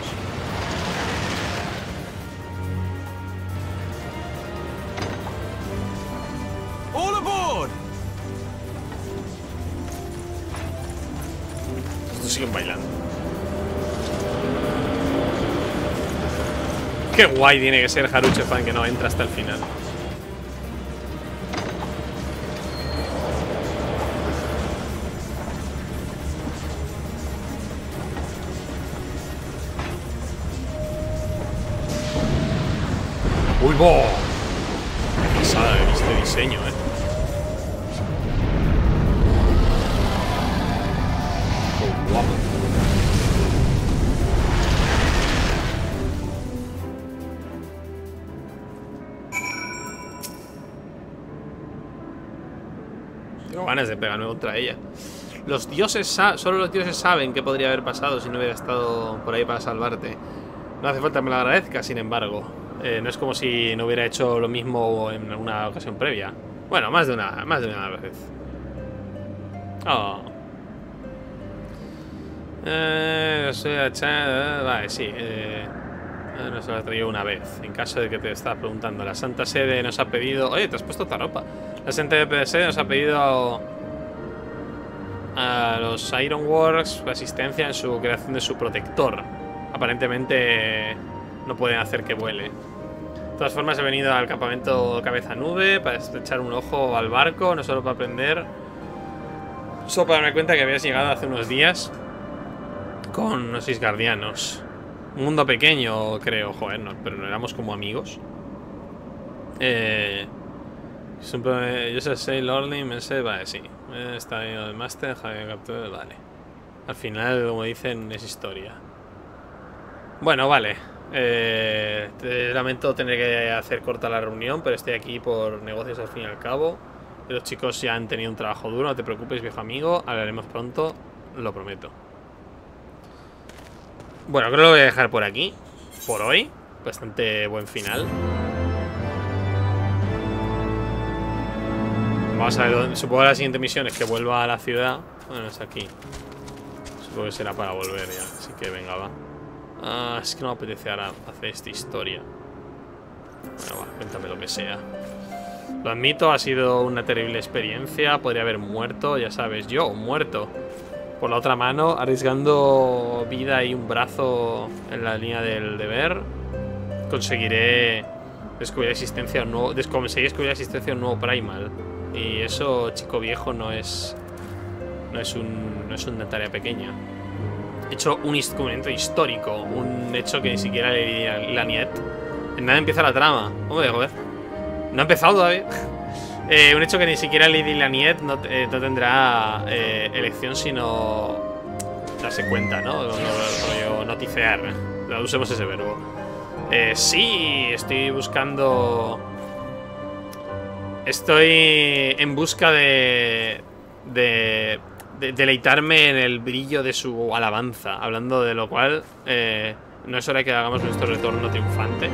All aboard. Estos siguen bailando. Qué guay tiene que ser Haruche fan que no entra hasta el final. ¡Uy, bo! Qué pasada de este diseño, Qué guapo. Tengo ganas de pegarme contra ella. Los dioses solo los dioses saben qué podría haber pasado si no hubiera estado por ahí para salvarte. No hace falta que me lo agradezca, sin embargo. No es como si no hubiera hecho lo mismo en alguna ocasión previa. Bueno, más de una vez. Oh. Vale, sí. Nos lo ha traído una vez. En caso de que te estás preguntando, la Santa Sede nos ha pedido... Oye, te has puesto esta ropa. La Santa Sede nos ha pedido a los Ironworks asistencia en su creación de su protector. Aparentemente no pueden hacer que vuele. De todas formas, he venido al campamento Cabeza Nube para echar un ojo al barco, no solo para aprender, solo para darme cuenta que habías llegado hace unos días con los Isgardianos. Un mundo pequeño, creo, joder, no, pero no éramos como amigos. Yo sé, Lordly, me sé, vale, sí. Está ahí el Master, Javier Captura, vale. Al final, como dicen, es historia. Bueno, vale. Lamento tener que hacer corta la reunión, pero estoy aquí por negocios al fin y al cabo. Los chicos ya han tenido un trabajo duro, no te preocupes, viejo amigo. Hablaremos pronto, lo prometo. Bueno, creo que lo voy a dejar por aquí. Por hoy. Bastante buen final. Vamos a ver, supongo que la siguiente misión es que vuelva a la ciudad. Bueno, es aquí. Supongo que será para volver ya, así que venga, va. Es que no me apetece ahora hacer esta historia. Bueno, va, cuéntame lo que sea. Lo admito, ha sido una terrible experiencia. Podría haber muerto, ya sabes, yo, muerto por la otra mano, arriesgando vida y un brazo en la línea del deber. Conseguiré descubrir existencia de un nuevo, conseguir descubrir la existencia de un nuevo primal. Y eso, chico viejo, no es una tarea pequeña. He hecho un descubrimiento histórico, un hecho que ni siquiera le diría la Niet. En nada empieza la trama. Hombre, joder. No ha empezado todavía. Un hecho que ni siquiera Lady Laniet no tendrá elección sino darse cuenta, ¿no? Rollo noticear. Usemos ese verbo. Sí, estoy buscando... Estoy en busca de deleitarme en el brillo de su alabanza. Hablando de lo cual, no es hora de que hagamos nuestro retorno triunfante.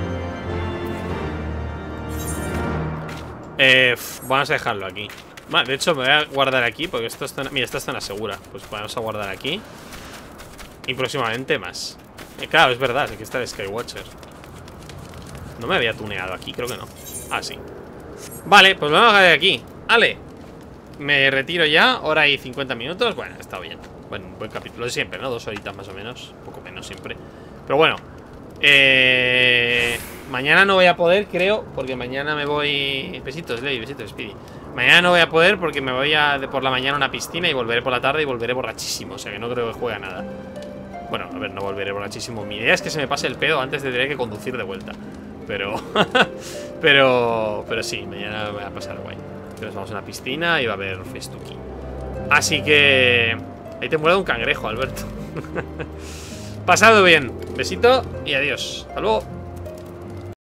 Vamos a dejarlo aquí. Bueno, de hecho me voy a guardar aquí porque esto es zona... Mira, esta es zona segura. Pues vamos a guardar aquí. Y próximamente más. Claro, es verdad, aquí está el Skywatcher. No me había tuneado aquí, creo que no. Ah, sí. Vale, pues vamos a dejar de aquí. Ale, me retiro ya, hora y 50 minutos. Bueno, está bien. Bueno, buen capítulo de siempre, ¿no? 2 horitas más o menos. Un poco menos siempre. Pero bueno, mañana no voy a poder, creo, porque mañana me voy... Besitos, Ley, besitos, Speedy. Mañana no voy a poder porque me voy por la mañana a una piscina y volveré por la tarde y volveré borrachísimo. O sea que no creo que juegue a nada. Bueno, a ver, no volveré borrachísimo. Mi idea es que se me pase el pedo antes de tener que conducir de vuelta. Pero... pero sí, mañana me voy a pasar guay. Nos vamos a una piscina y va a haber festuki. Así que... Ahí te muerde un cangrejo, Alberto. Pasado bien. Besito y adiós. Hasta luego.